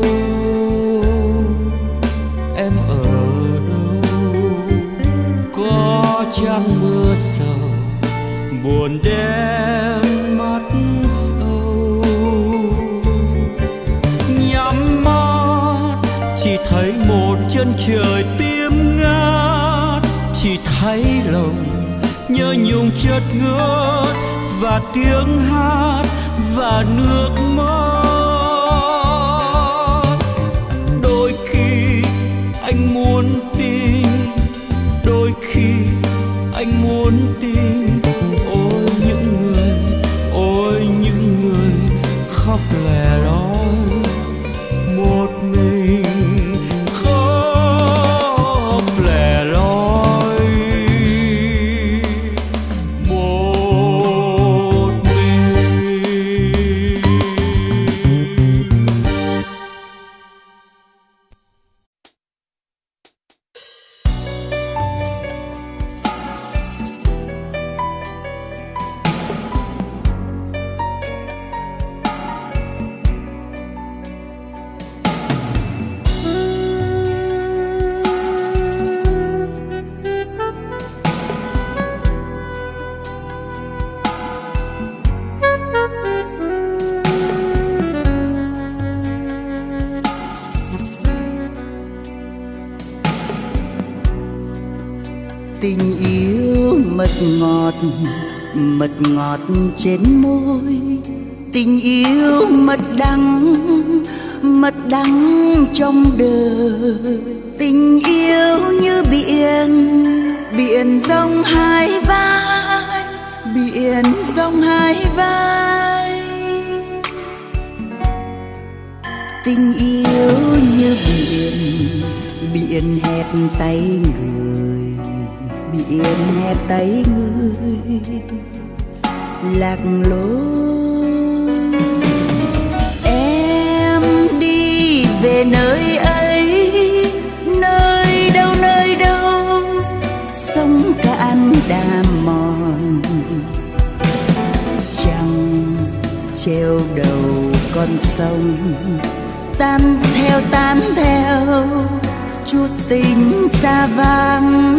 em ở đâu? Có chăng mưa sầu buồn đen mắt sâu? Nhắm mắt chỉ thấy một chân trời tím ngát, chỉ thấy lòng nhớ nhung chợt ngỡ, và tiếng hát và nước mắt. Đôi khi anh muốn tin, đôi khi anh muốn tin. Ôi những người khóc lẻ loi một mình, khóc lẻ loi một mình. Tình yêu mật ngọt trên môi, tình yêu mật đắng trong đời. Tình yêu như biển dòng hai vai, biển dòng hai vai. Tình yêu như biển hẹp tay người, biển hẹp tay người lạc lối. Em đi về nơi ấy, nơi đâu sông cạn đá mòn, trăng treo đầu con sông tan theo chút tình xa vắng.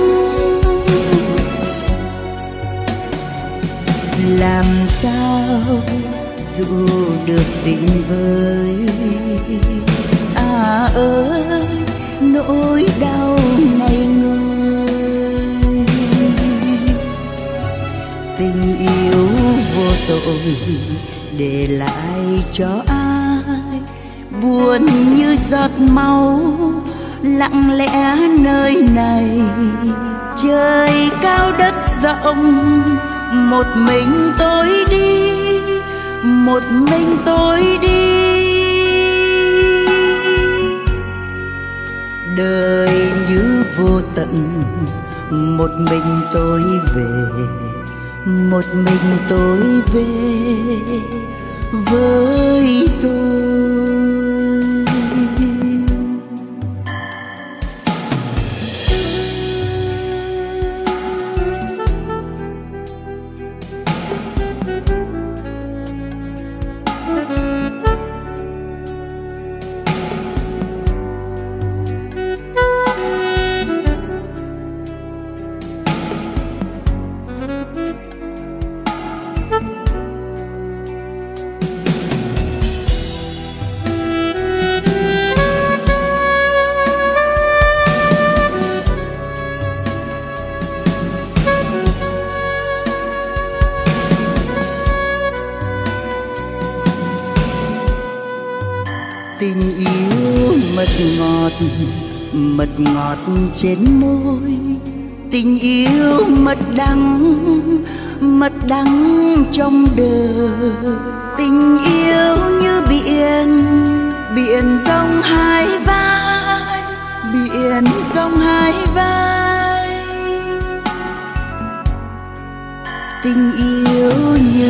Làm sao dù được tình với ơi nỗi đau này ngơi. Tình yêu vô tội để lại cho ai buồn như giọt máu lặng lẽ nơi này. Trời cao đất rộng một mình tôi đi, một mình tôi đi. Đời như vô tận một mình tôi về, một mình tôi về với tôi. Tình yêu mật ngọt trên môi, tình yêu mật đắng trong đời. Tình yêu như biển rộng hai vai, biển rộng hai vai. Tình yêu như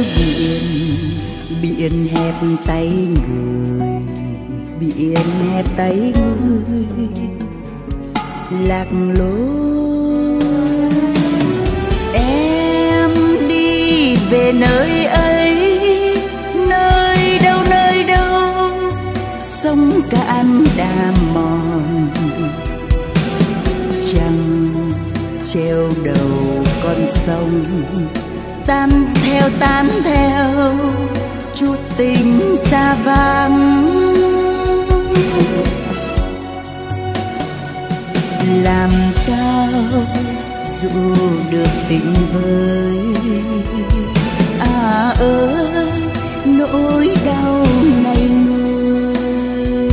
biển hẹp tay người, biển hẹp tay người lạc lối. Em đi về nơi ấy, nơi đâu sông cạn đá mòn, chẳng treo đầu con sông. Tan theo chút tình xa vắng. Làm sao dù được tình với ơi nỗi đau này ngơi.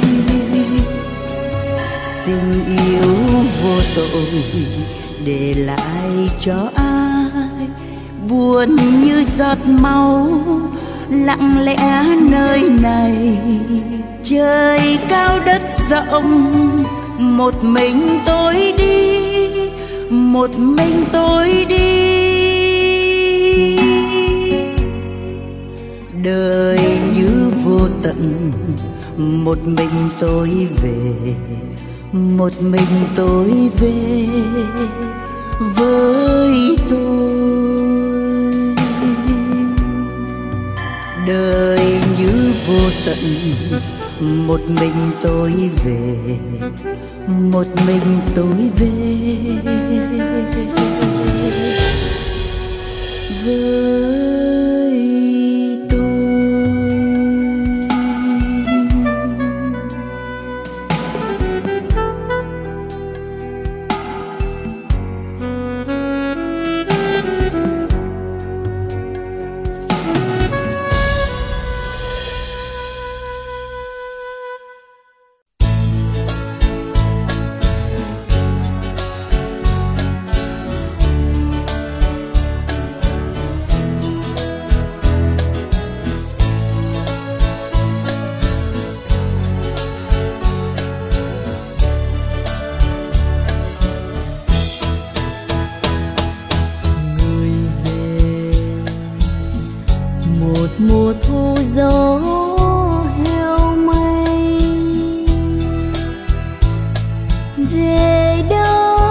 Tình yêu vô tội để lại cho ai buồn như giọt máu lặng lẽ nơi này. Trời cao đất rộng một mình tôi đi, một mình tôi đi. Đời như vô tận một mình tôi về, một mình tôi về với tôi. Đời như vô tận một mình tôi về, một mình tôi về với tôi. Mùa thu gió heo mây về đâu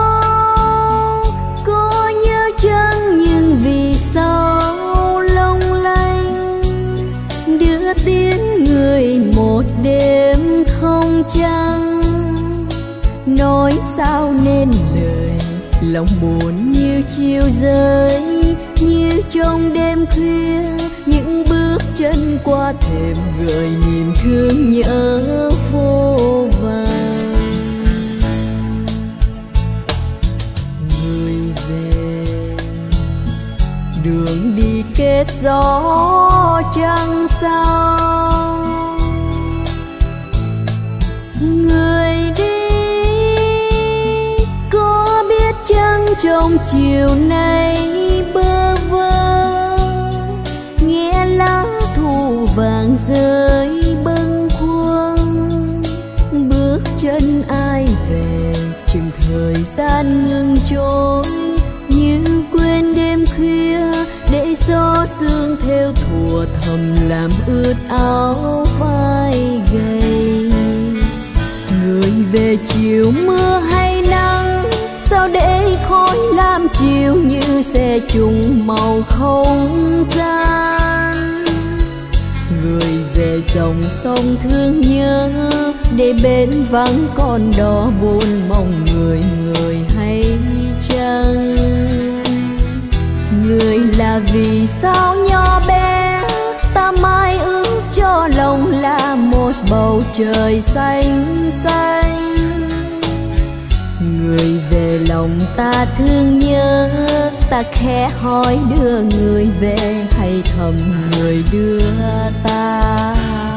có nhớ chăng, nhưng vì sao long lanh đưa tiến người một đêm không trăng. sao nên lời, lòng buồn như chiều rơi, như trong đêm khuya những bước chân qua thềm gợi niềm thương nhớ vô vàn. Người về đường đi kết gió trăng sao, người đi có biết chăng trong chiều nay bơ vơ nghe lá thu vàng rơi bâng khuâng, bước chân ai về chừng thời gian ngừng trôi, như quên đêm khuya để gió sương theo thùa thầm làm ướt áo vai gầy. Người về chiều mưa hay nắng, sao để khói lam chiều như xe trùng màu không gian. Người về dòng sông thương nhớ, để bến vắng con đò buồn mong người người hay chăng. Người là vì sao nhỏ bé, ta mãi ước cho lòng là một bầu trời xanh xanh. Người về lòng ta thương nhớ, ta khẽ hỏi đưa người về hay thầm người đưa ta.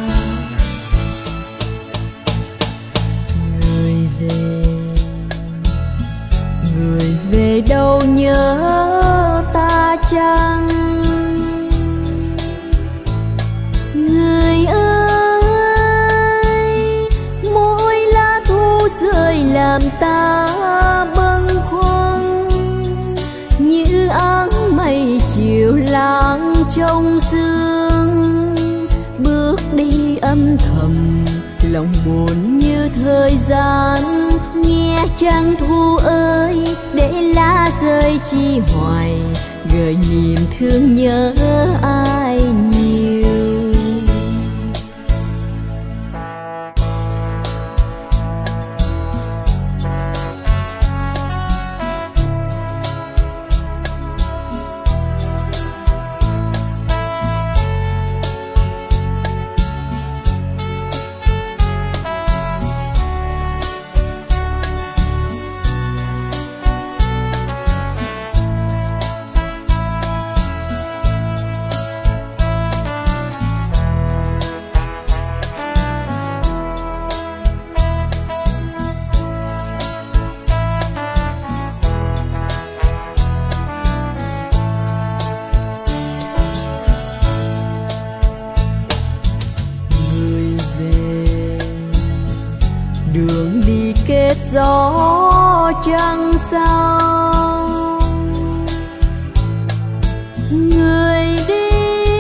Người về đâu nhớ ta chăng. Người ơi, mỗi lá thu rơi làm ta bâng khuâng, như áng mây chiều lãng trong sương. Bước đi âm thầm lòng buồn như thời gian, nghe trăng thu ơi để lá rơi chi hoài, gợi niềm thương nhớ ai nhiều. Đường đi kết gió trăng sao, người đi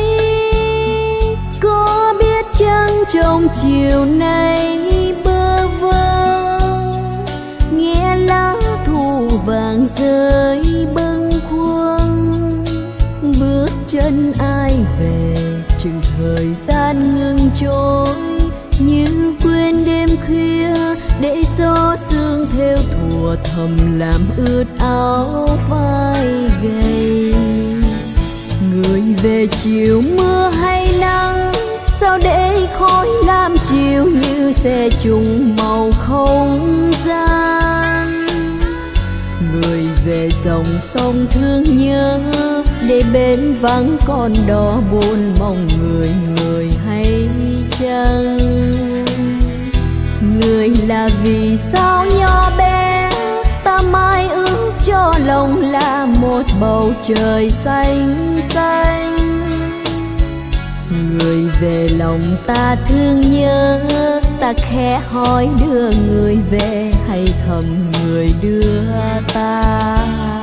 có biết chăng trong chiều nay bơ vơ nghe lá thu vàng rơi bâng khuâng. Bước chân ai về chừng thời gian ngừng trôi, như quên đêm khuya để gió sương theo thùa thầm làm ướt áo vai gầy. Người về chiều mưa hay nắng, sao để khói lam chiều như xe trùng màu không gian. Người về dòng sông thương nhớ, để bến vắng con đò buồn mong người người hay chăng. Người là vì sao nhỏ bé, ta mãi ước cho lòng là một bầu trời xanh xanh. Người về lòng ta thương nhớ, ta khẽ hỏi đưa người về hay thầm người đưa ta.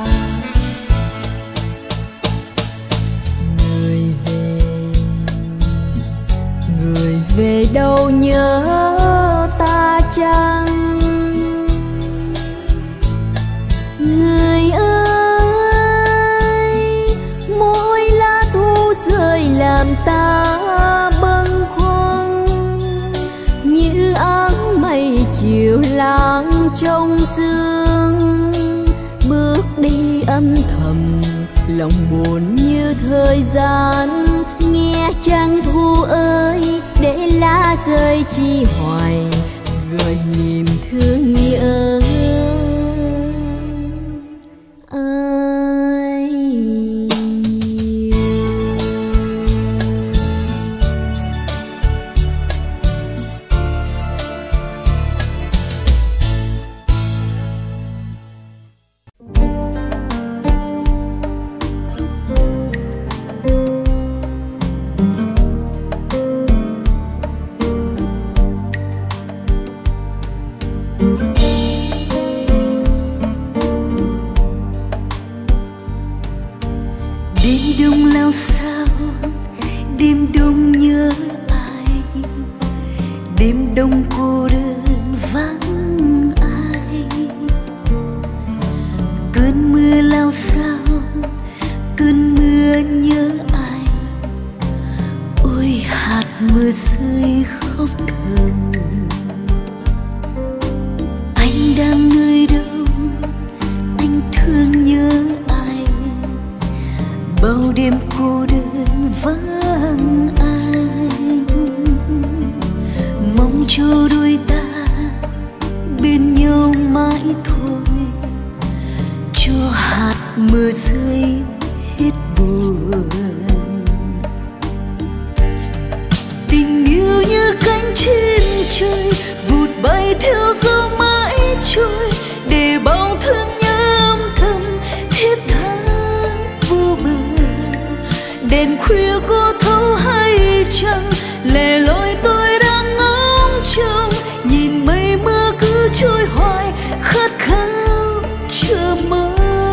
Người về đâu nhớ ta chăng. Người ơi, mỗi lá thu rơi làm ta bâng khuâng, như áng mây chiều lãng trong sương. âm thầm lòng buồn như thời gian. Nghe trăng thu ơi để lá rơi chi hoài, gợi niềm thương nhớ ai nhiều. Đêm đông lao sao, đêm đông nhớ ai, đêm đông cô đơn vắng ai. Cơn mưa lao sao, cơn mưa nhớ ai, ôi hạt mưa rơi khóc thầm. Anh đang nơi đâu, anh thương nhớ ai, bao đêm cô đơn vắng ai. Mong cho đôi ta bên nhau mãi thôi, cho hạt mưa rơi hết buồn. Tình yêu như cánh chim trời vụt bay theo gió mãi trôi, để bao thương nhớ âm thầm thiết tha vô bờ. Đèn khuya có thấu hay chăng, lẻ loi tôi đang ngóng trông, nhìn mây mưa cứ trôi hoài khát khao chờ mơ.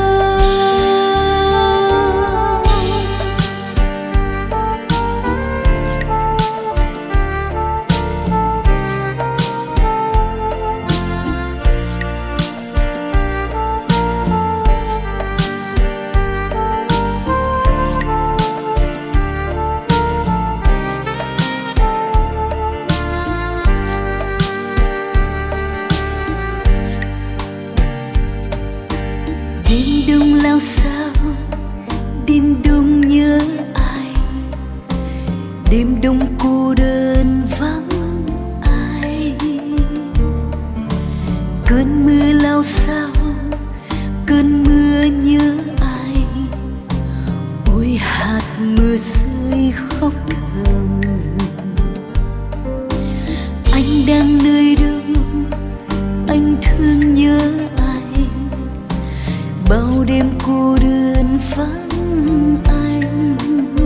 Đêm đông lao sao, đêm đông nhớ ai, đêm đông cô đơn vắng ai. Cơn mưa lao sao, cơn mưa nhớ ai, ôi hạt mưa rơi khóc thầm. Anh đang nơi đâu, anh thương nhớ ai, bao đêm cô đơn vắng anh.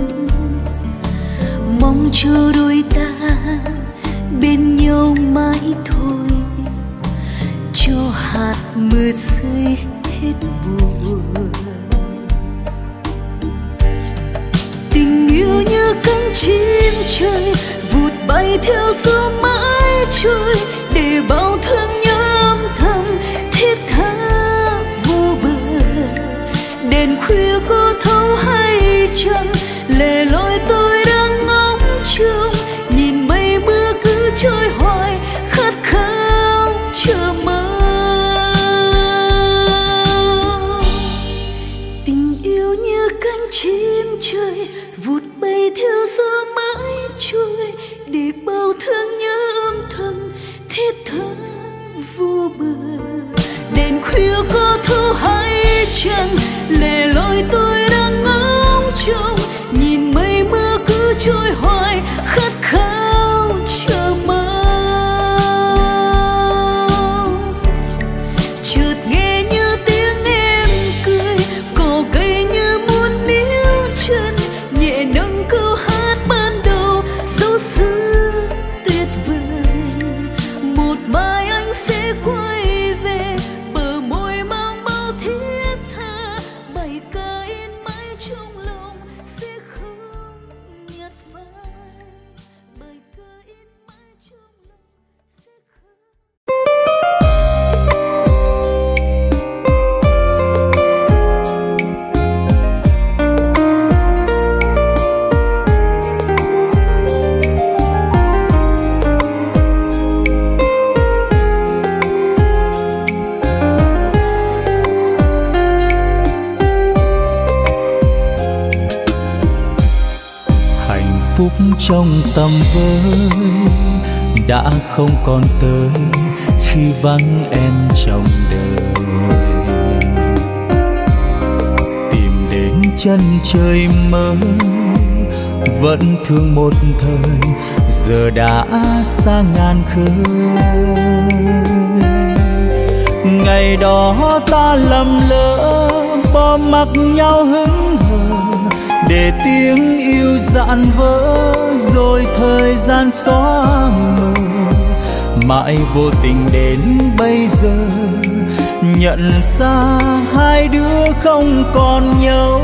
Mong cho đôi ta bên nhau mãi thôi, cho hạt mưa rơi hết buồn. Tình yêu như cánh chim trời vụt bay theo gió mãi trôi, để bao thương nhớ âm thầm thiết tha vô bờ. Đèn khuya có thấu hay chăng, lẻ loi tôi đang ngóng trông, nhìn mây mưa cứ trôi hoài khát khao chờ mơ. Tình yêu như cánh chim trời vụt bay theo gió mãi trôi, để bao thương nhớ âm thầm thiết tha vô bờ. Đèn khuya có thấu hay chăng, lẻ loi tôi đang ngóng trông, nhìn mây mưa cứ trôi hoài khát khao chờ mơ. Chợt nghe như tiếng em cười, cỏ cây như muốn níu chân, nhẹ nâng câu hát ban đầu dấu xưa tuyệt vời. Một mai anh sẽ quay về, bờ môi mang bao thiết tha. phúc trong tầm với đã không còn tới khi vắng em trong đời. Tìm đến chân trời mới vẫn thương một thời, giờ đã xa ngàn khơi. Ngày đó ta lầm lỡ bỏ mặc nhau hững hờ, để tiếng yêu dạn vỡ rồi thời gian xóa mờ. Mãi vô tình đến bây giờ nhận ra hai đứa không còn nhau.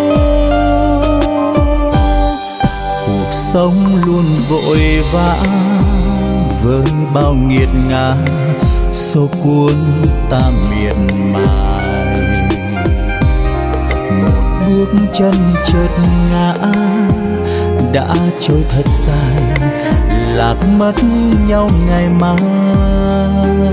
Cuộc sống luôn vội vã với bao nghiệt ngã, số cuốn ta miệt mài. Một bước chân chợt ngã đã trôi thật dài, lạc mất nhau ngày mai.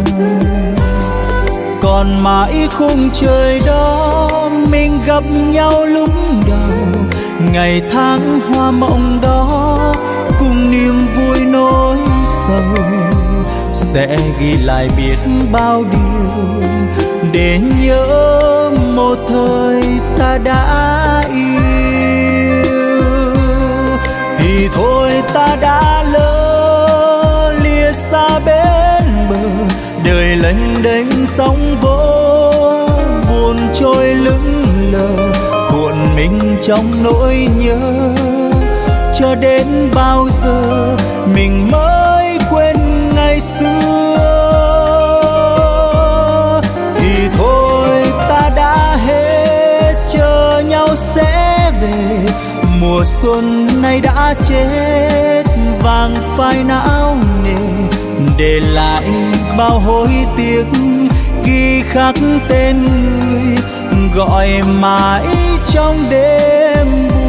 Còn mãi khung trời đó mình gặp nhau lúc đầu, ngày tháng hoa mộng đó cùng niềm vui nỗi sầu. Sẽ ghi lại biết bao điều để nhớ một thời ta đã yêu. Thì thôi ta đã lỡ lìa xa bên bờ, đời lênh đênh sóng vỗ buồn trôi lững lờ, cuộn mình trong nỗi nhớ. Cho đến bao giờ mình mới quên ngày xưa. Thì thôi ta đã hết chờ nhau sẽ về, mùa xuân nay đã chết vàng phai não nề, để lại bao hối tiếc ghi khắc tên người, gọi mãi trong đêm buồn.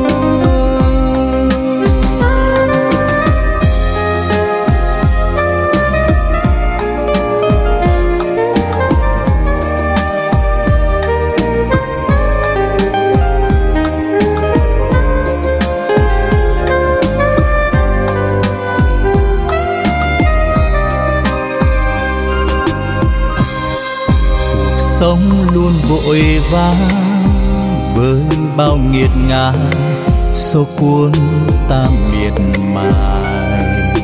Sống luôn vội vã với bao nghiệt ngã, số cuốn ta miệt mài.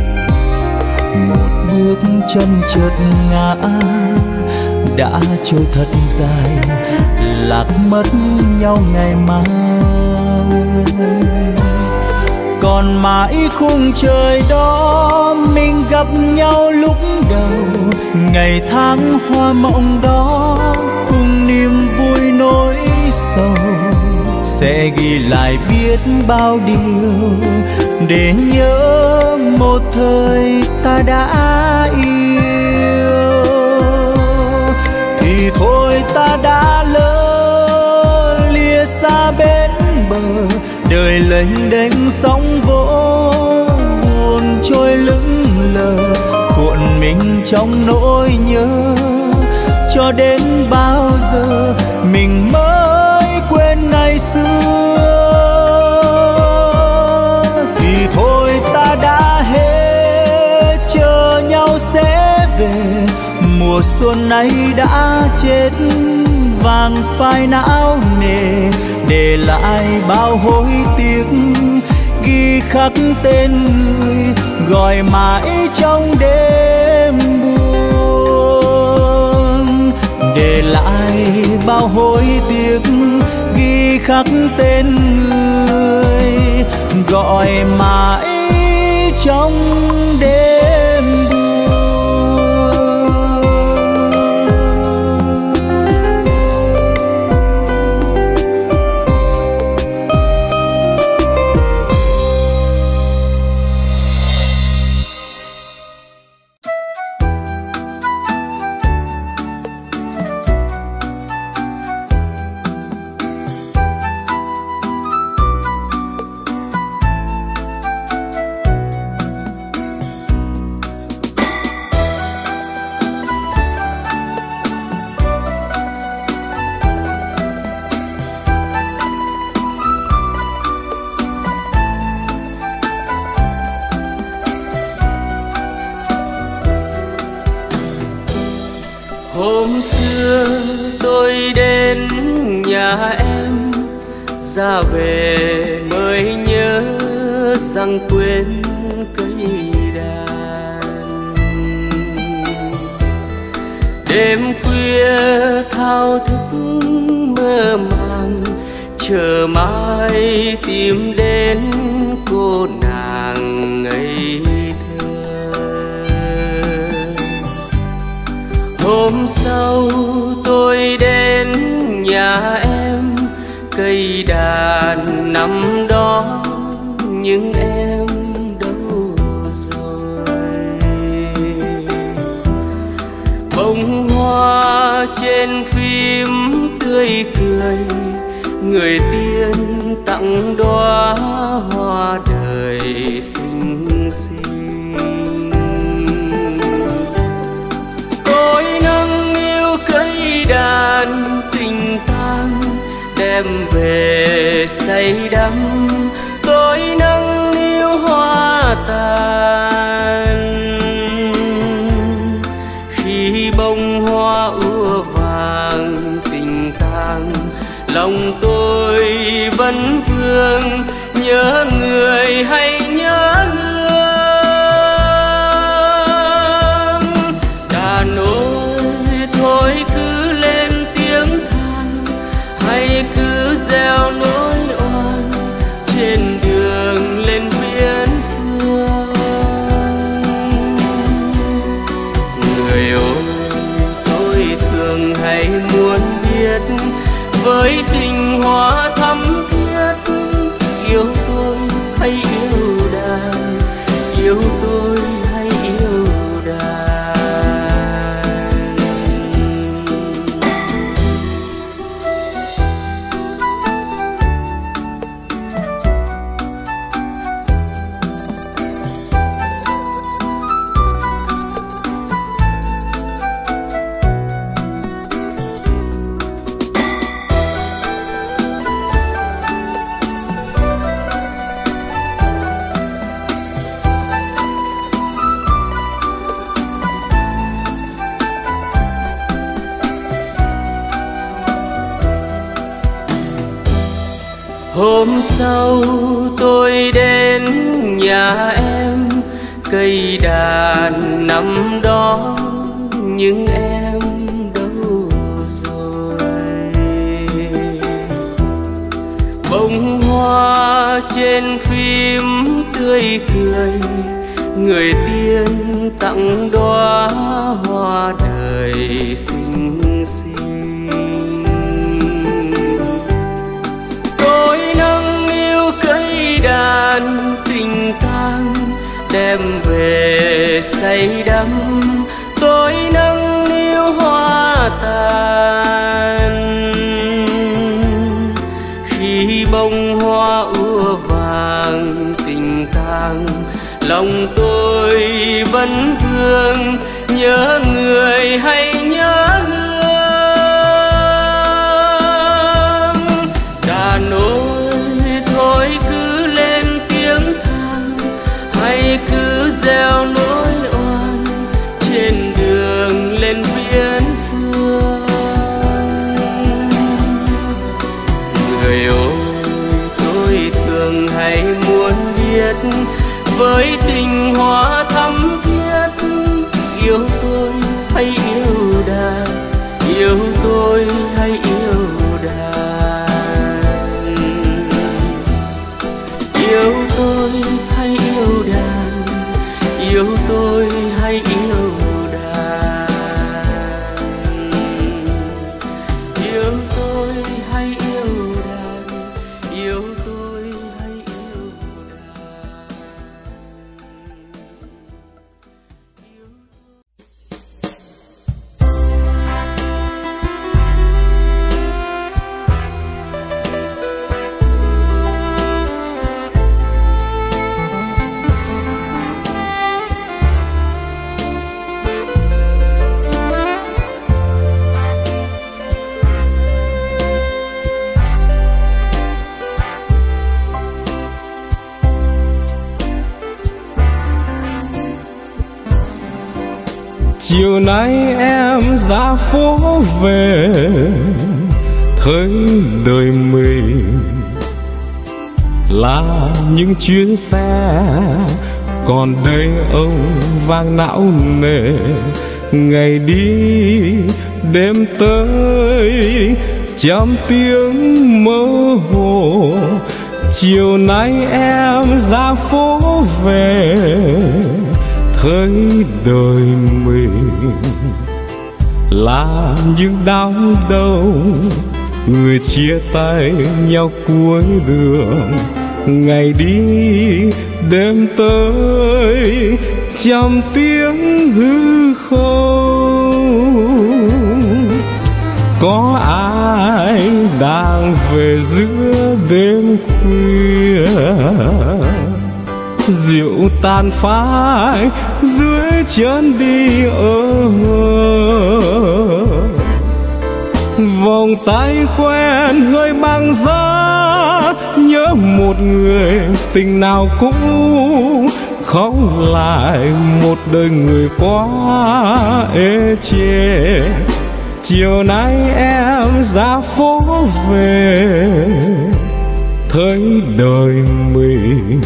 Một bước chân chợt ngã đã trôi thật dài, lạc mất nhau ngày mai. Còn mãi khung trời đó mình gặp nhau lúc đầu, ngày tháng hoa mộng đó cùng niềm vui nỗi sầu. Sẽ ghi lại biết bao điều để nhớ một thời ta đã yêu. Thì thôi ta đã lỡ lìa xa bên bờ, đời lênh đênh sóng vỗ buồn trôi lững lờ, cuộn mình trong nỗi nhớ. Cho đến bao giờ mình mới quên ngày xưa. Thì thôi ta đã hết chờ nhau sẽ về, mùa xuân ấy đã chết vàng phai não nề, để lại bao hối tiếc ghi khắc tên người, gọi mãi trong đêm buồn. Để lại bao hối tiếc ghi khắc tên người, gọi mãi trong đêm buồn. nhà em, ra về mới nhớ rằng quên cây đàn. Đêm khuya thao thức mơ màng, chờ mai tìm đến cô nàng ngây thơ. Hôm sau tôi đến nhà em, cây đàn nằm đó nhưng em đâu rồi. Bông hoa trên phim tươi cười, người tiên tặng đóa hoa đời xinh xinh. Tôi nâng niu cây đàn tình tang, đem về say đắm. Tôi nâng niu hoa tàn, khi bông hoa úa vàng tình tang, lòng tôi vẫn vương nhớ người hay nhớ hương. Đàn ơi thôi cứ lên tiếng than, hay cứ gieo nỗi oan trên đường lên biên phương. Người ơi tôi thường hay muốn biết, với tình hoa thắm thiết, yêu tôi hay yêu đàn, yêu tôi hay yêu đàn. Hôm sau tôi đến nhà em, cây đàn nằm đó nhưng em đâu rồi. Bông hoa trên phim tươi cười, người tiên tặng đóa hoa đời xinh xinh. Tôi nâng niu cây đàn tình tang, đem về say đắm. Tôi nâng niu hoa tàn, khi bông hoa úa vàng tình tang, lòng tôi vẫn vương nhớ người hay nhớ hương. Đàn ơi thôi cứ lên tiếng than, hay cứ gieo nỗi oan trên đường lên biên phương. Người ơi tôi thường hay muốn biết, với tình hoa thắm thiết, yêu tôi hay yêu đàn, yêu tôi hay yêu đàn, yêu tôi hay yêu đàn, yêu tôi hay yêu đàn, yêu tôi hay yêu đàn, yêu tôi hay yêu Chiều nay em ra phố về, thấy đời mình là những chuyến xe, còn đây ông vang não nề. Ngày đi đêm tới trăm tiếng mơ hồ, chiều nay em ra phố về thấy đời mình là những đám đông, người chia tay nhau cuối đường. Ngày đi đêm tới trăm tiếng hư không, có ai đang về giữa đêm khuya, rượu tàn phai dưới chân đi vòng tay quen hơi băng giá, nhớ một người tình nào cũ, khóc lại một đời người quá ê chề. Chiều nay em ra phố về thấy đời mình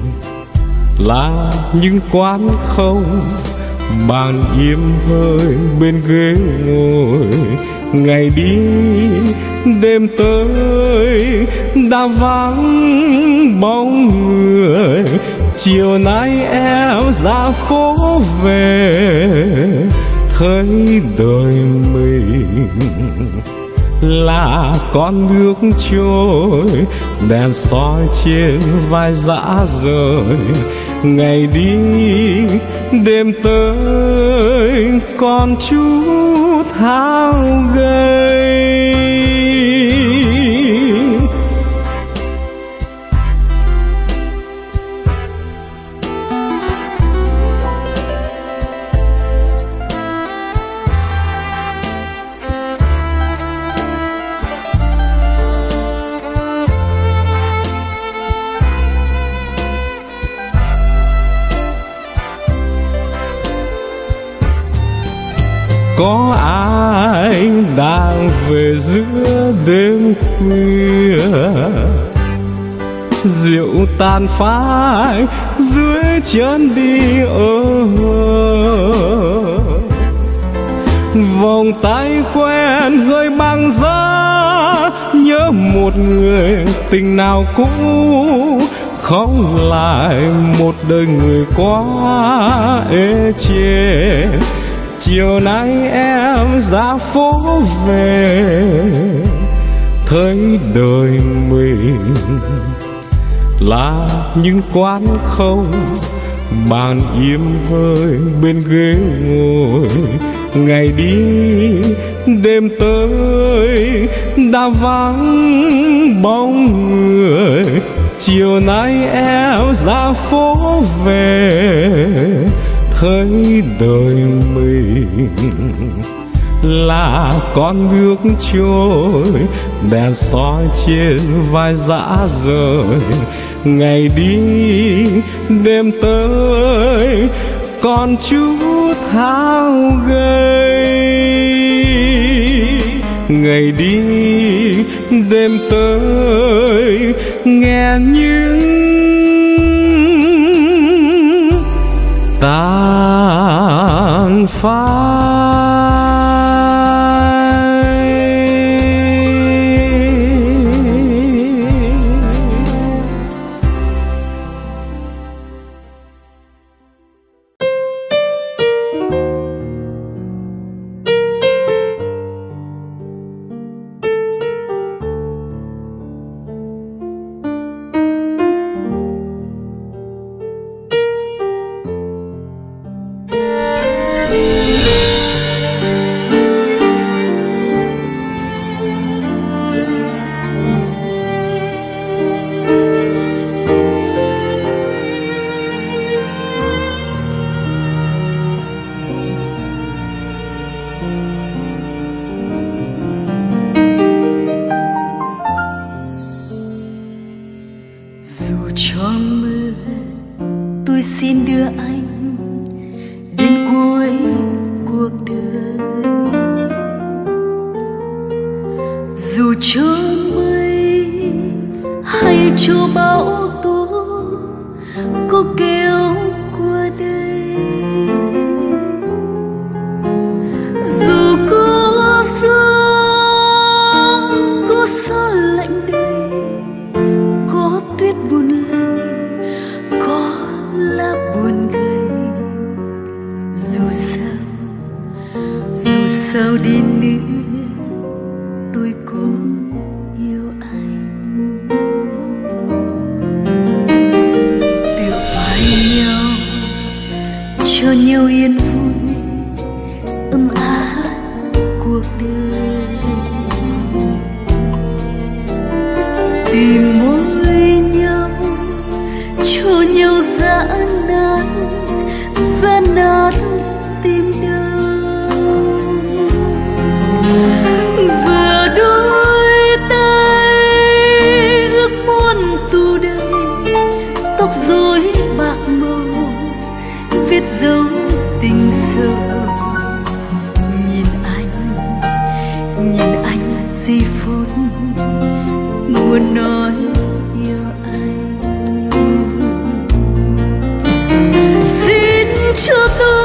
là những quán không, bàn im hơi bên ghế ngồi. Ngày đi đêm tới đã vắng bóng người, chiều nay em ra phố về thấy đời mình là con nước trôi, đèn soi trên vai rã rời. Ngày đi đêm tới con chút tháo gầy. Có ai đang về giữa đêm khuya, rượu tàn phai dưới chân đi vòng tay quen hơi băng giá, nhớ một người tình nào cũ, khóc lại một đời người quá ê chề. Chiều nay em ra phố về thấy đời mình là những quán không, bàn im hơi bên ghế ngồi. Ngày đi đêm tới đã vắng bóng người, chiều nay em ra phố về thấy đời mình là con nước trôi, đèn soi trên vai rã rời. Ngày đi đêm tới còn chút tháo gầy. Ngày đi đêm tới nghe những tàn phai. ai cho bão tố có kéo qua đây. Dù có gió lạnh đầy, có tuyết buồn lầy, có lá buồn gầy. Dù sao đi nữa tôi cũng yêu anh. Tựa vai nhau cho nhau yên vui ấm áp cuộc đời. Tìm môi nhau cho nhau giãn nát tim đau. Vừa đôi tay ước muốn tu đầy, tóc rối bạc màu viết dấu tình sâu. Nhìn anh giây phút muốn nói yêu anh. Xin cho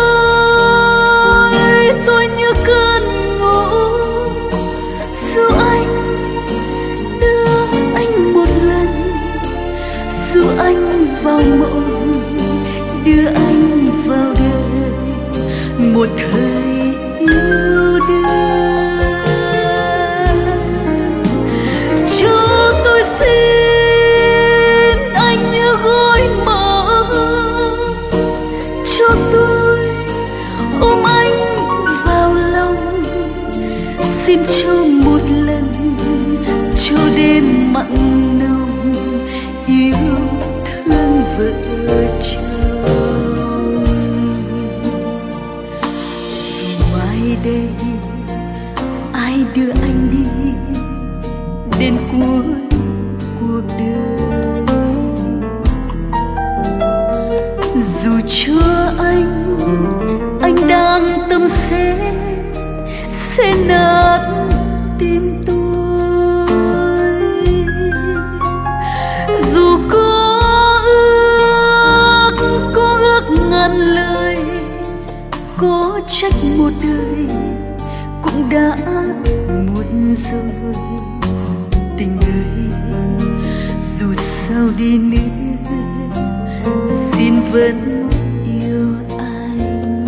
tôi như cơn ngủ, dù anh đưa anh một lần, dù anh vào mộng đưa anh vào đời một thời yêu đương. Cho tôi xin anh như gối mơ, cho tôi ôm anh vào lòng. Xin cho một lần, cho đêm mặn nồng yêu thương vợ chồng. Dù mai đây ai đưa anh đi đến cuối cuộc đời, dù cho anh đang tâm sẽ nát tim tôi. Dù có ước ngàn lời, có trách một đời cũng đã muộn rồi. Tình ơi, dù sao đi nữa xin vẫn yêu anh.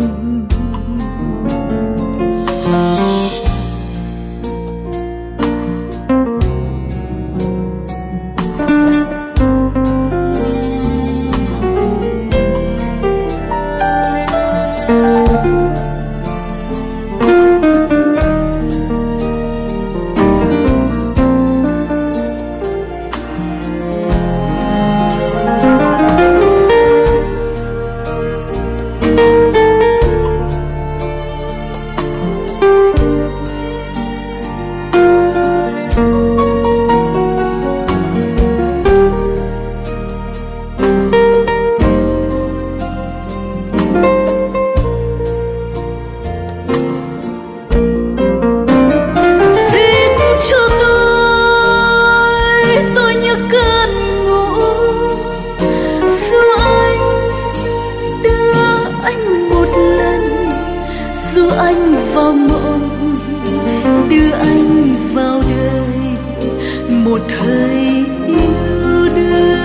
Vào mộng đưa anh vào đời một thời yêu đương.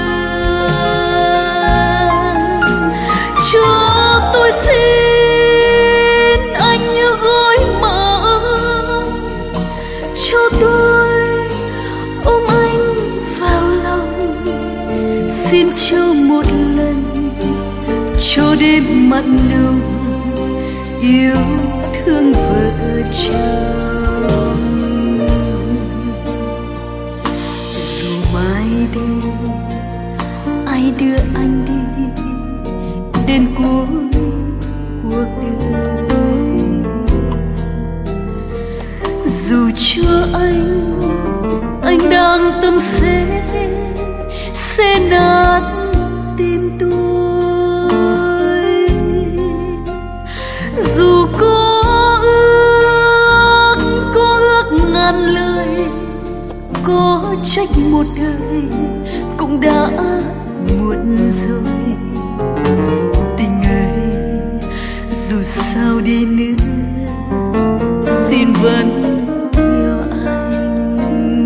Cho tôi xin anh như gối mơ, cho tôi ôm anh vào lòng. Xin cho một lần, cho đêm mặn nồng yêu thương vợ chồng. Dù mai đây ai đưa anh đi đến cuối cuộc đời, dù cho anh đang tâm sẽ nát tim tôi. Dù có ước ngàn lời, có trách một đời cũng đã muộn rồi. Tình ơi, dù sao đi nữa xin vẫn yêu anh.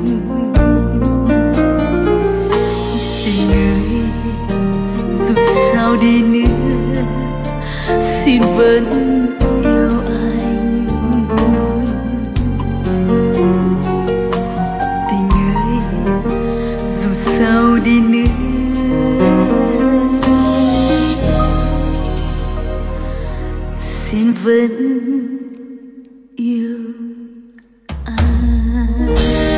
Tình ơi, dù sao đi nữa xin vẫn yêu anh. Tình ơi, dù sao đi nữa xin vẫn yêu anh.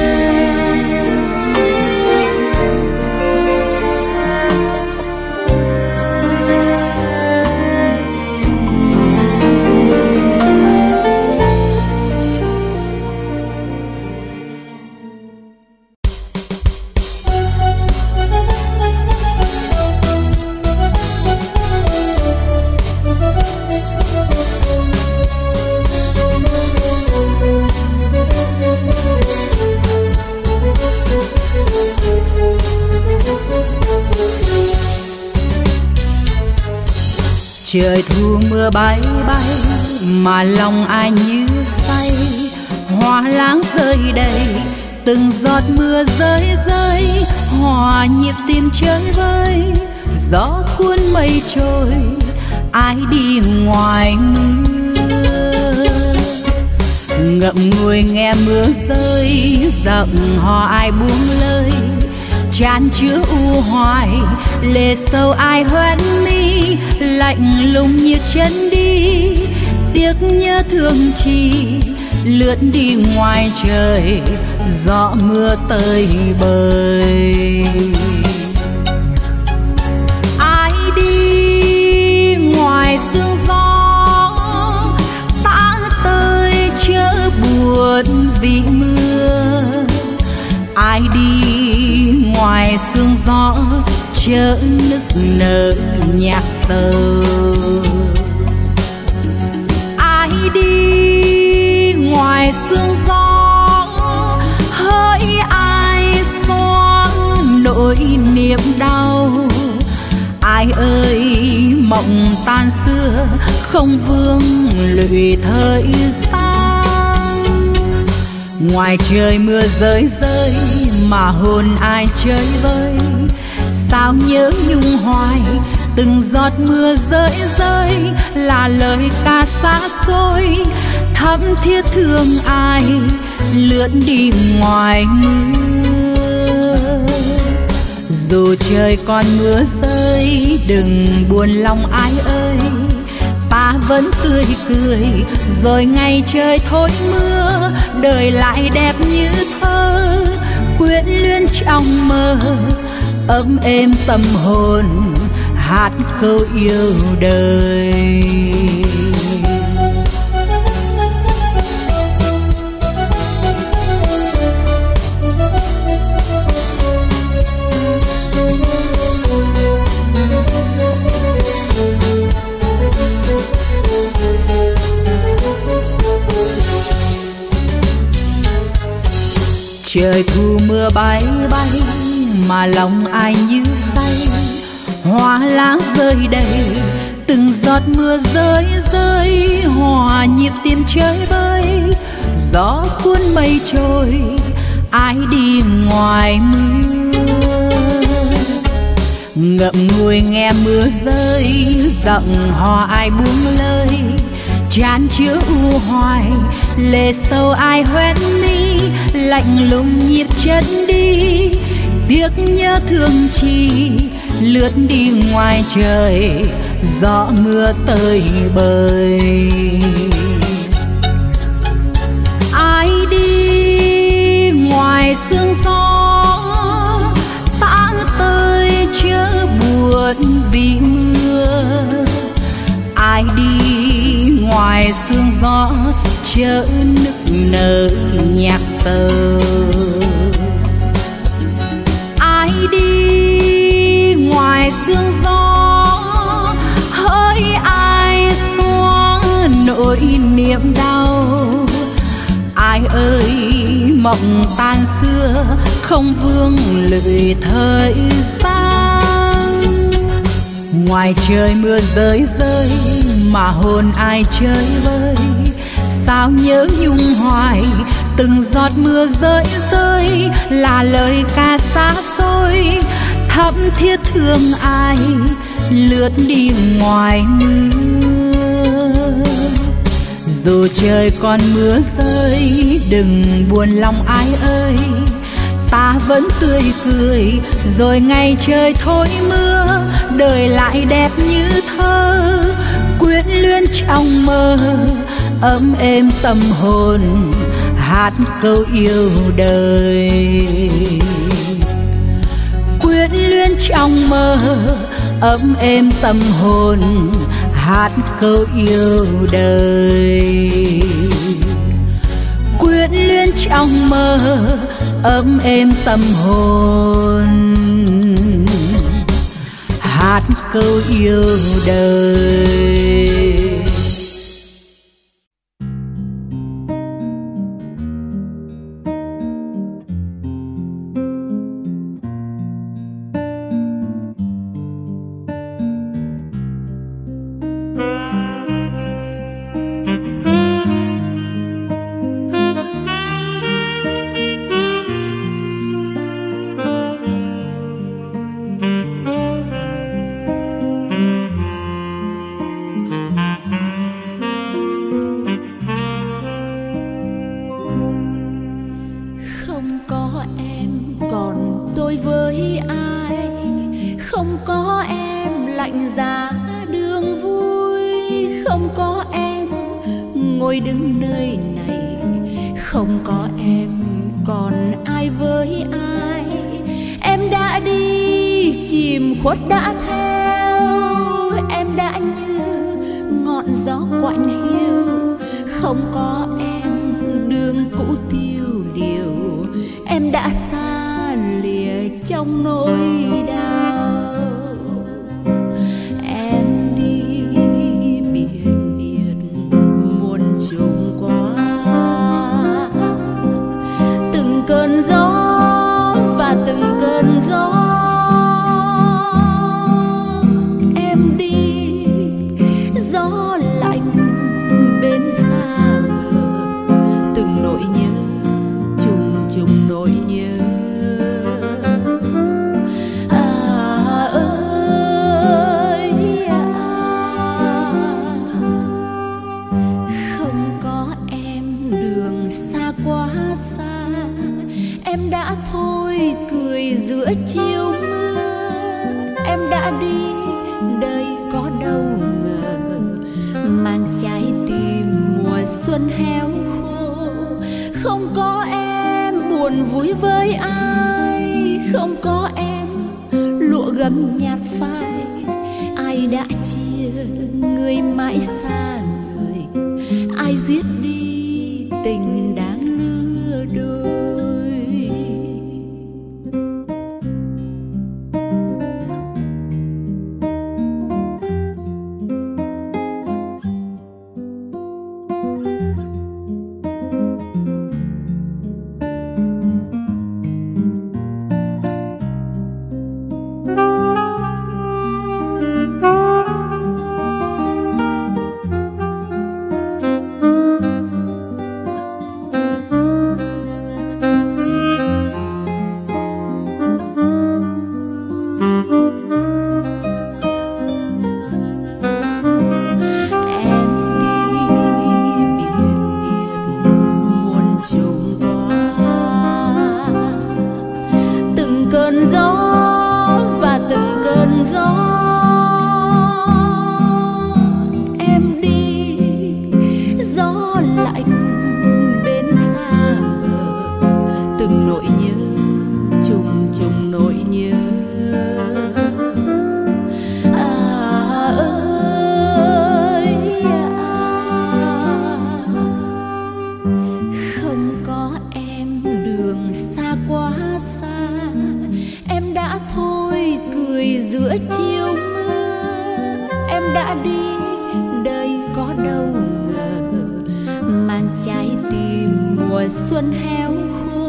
Trời thu mưa bay bay mà lòng ai như say, hoa lãng rơi đầy từng giọt mưa rơi rơi, hòa nhịp tim chơi vơi, gió cuốn mây trôi ai đi ngoài mưa. Ngậm ngùi nghe mưa rơi, giọng hò ai buông lời, chan chứa u hoài lệ sâu ai hoen mi, lạnh lùng như chân đi tiếc nhớ thương chi, lướt đi ngoài trời gió mưa tơi bời. Ai đi ngoài sương gió ta tơi chớ buồn vì mưa, ai đi ngoài sương gió chớ nức nở nhạc sầu. Ai đi ngoài sương gió hỡi ai xóa nỗi niềm đau, ai ơi mộng tan xưa không vương lụy thời gian. Ngoài trời mưa rơi rơi mà hồn ai chơi vơi, sao nhớ nhung hoài từng giọt mưa rơi rơi, là lời ca xa xôi thắm thiết thương ai lướt đi ngoài mưa. Dù trời còn mưa rơi đừng buồn lòng ai ơi, ta vẫn tươi cười rồi ngày trời thôi mưa, đời lại đẹp như thơ quyến luyến trong mơ, ấm êm tâm hồn hát câu yêu đời. Trời thu mưa bay bay mà lòng ai như say, hoa lãng rơi đầy từng giọt mưa rơi rơi, hòa nhịp tim chơi vơi, gió cuốn mây trôi ai đi ngoài mưa. Ngậm ngùi nghe mưa rơi, giọng hò ai buông lời, chan chứa u hoài lệ sâu ai hoen mi, lạnh lùng nhịp chân đi tiếc nhớ thương chi, lướt đi ngoài trời gió mưa tơi bời. Ai đi ngoài sương gió ta tơi chớ buồn vì mưa, ai đi ngoài sương gió chớ nức nở nhạc sầu. Ai đi ngoài sương gió hỡi ai xóa nỗi niềm đau, ai ơi mộng tan xưa không vương lụy thời gian. Ngoài trời mưa rơi rơi mà hồn ai chơi vơi, sao nhớ nhung hoài từng giọt mưa rơi rơi là lời ca xa xôi thắm thiết thương ai lướt đi ngoài mưa. Dù trời còn mưa rơi đừng buồn lòng ai ơi, ta vẫn tươi cười rồi ngày trời thôi mưa, đời lại đẹp như thơ quyến luyến trong mơ, ấm êm tâm hồn hát câu yêu đời. Quyến luyến trong mơ ấm êm tâm hồn hát câu yêu đời. Quyến luyến trong mơ ấm êm tâm hồn hát câu yêu đời. xuân héo khô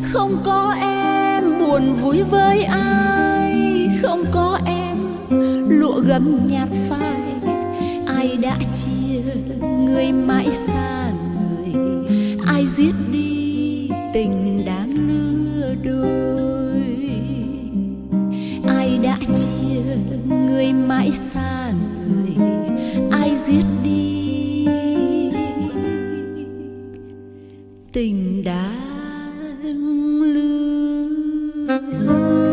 Không có em buồn vui với ai, không có em lụa gấm nhạt phai. Ai đã chia người mãi xa người, ai giết đi tình đáng lứa đôi. Ai đã chia người mãi xa người, ai giết đi tình đáng lứa.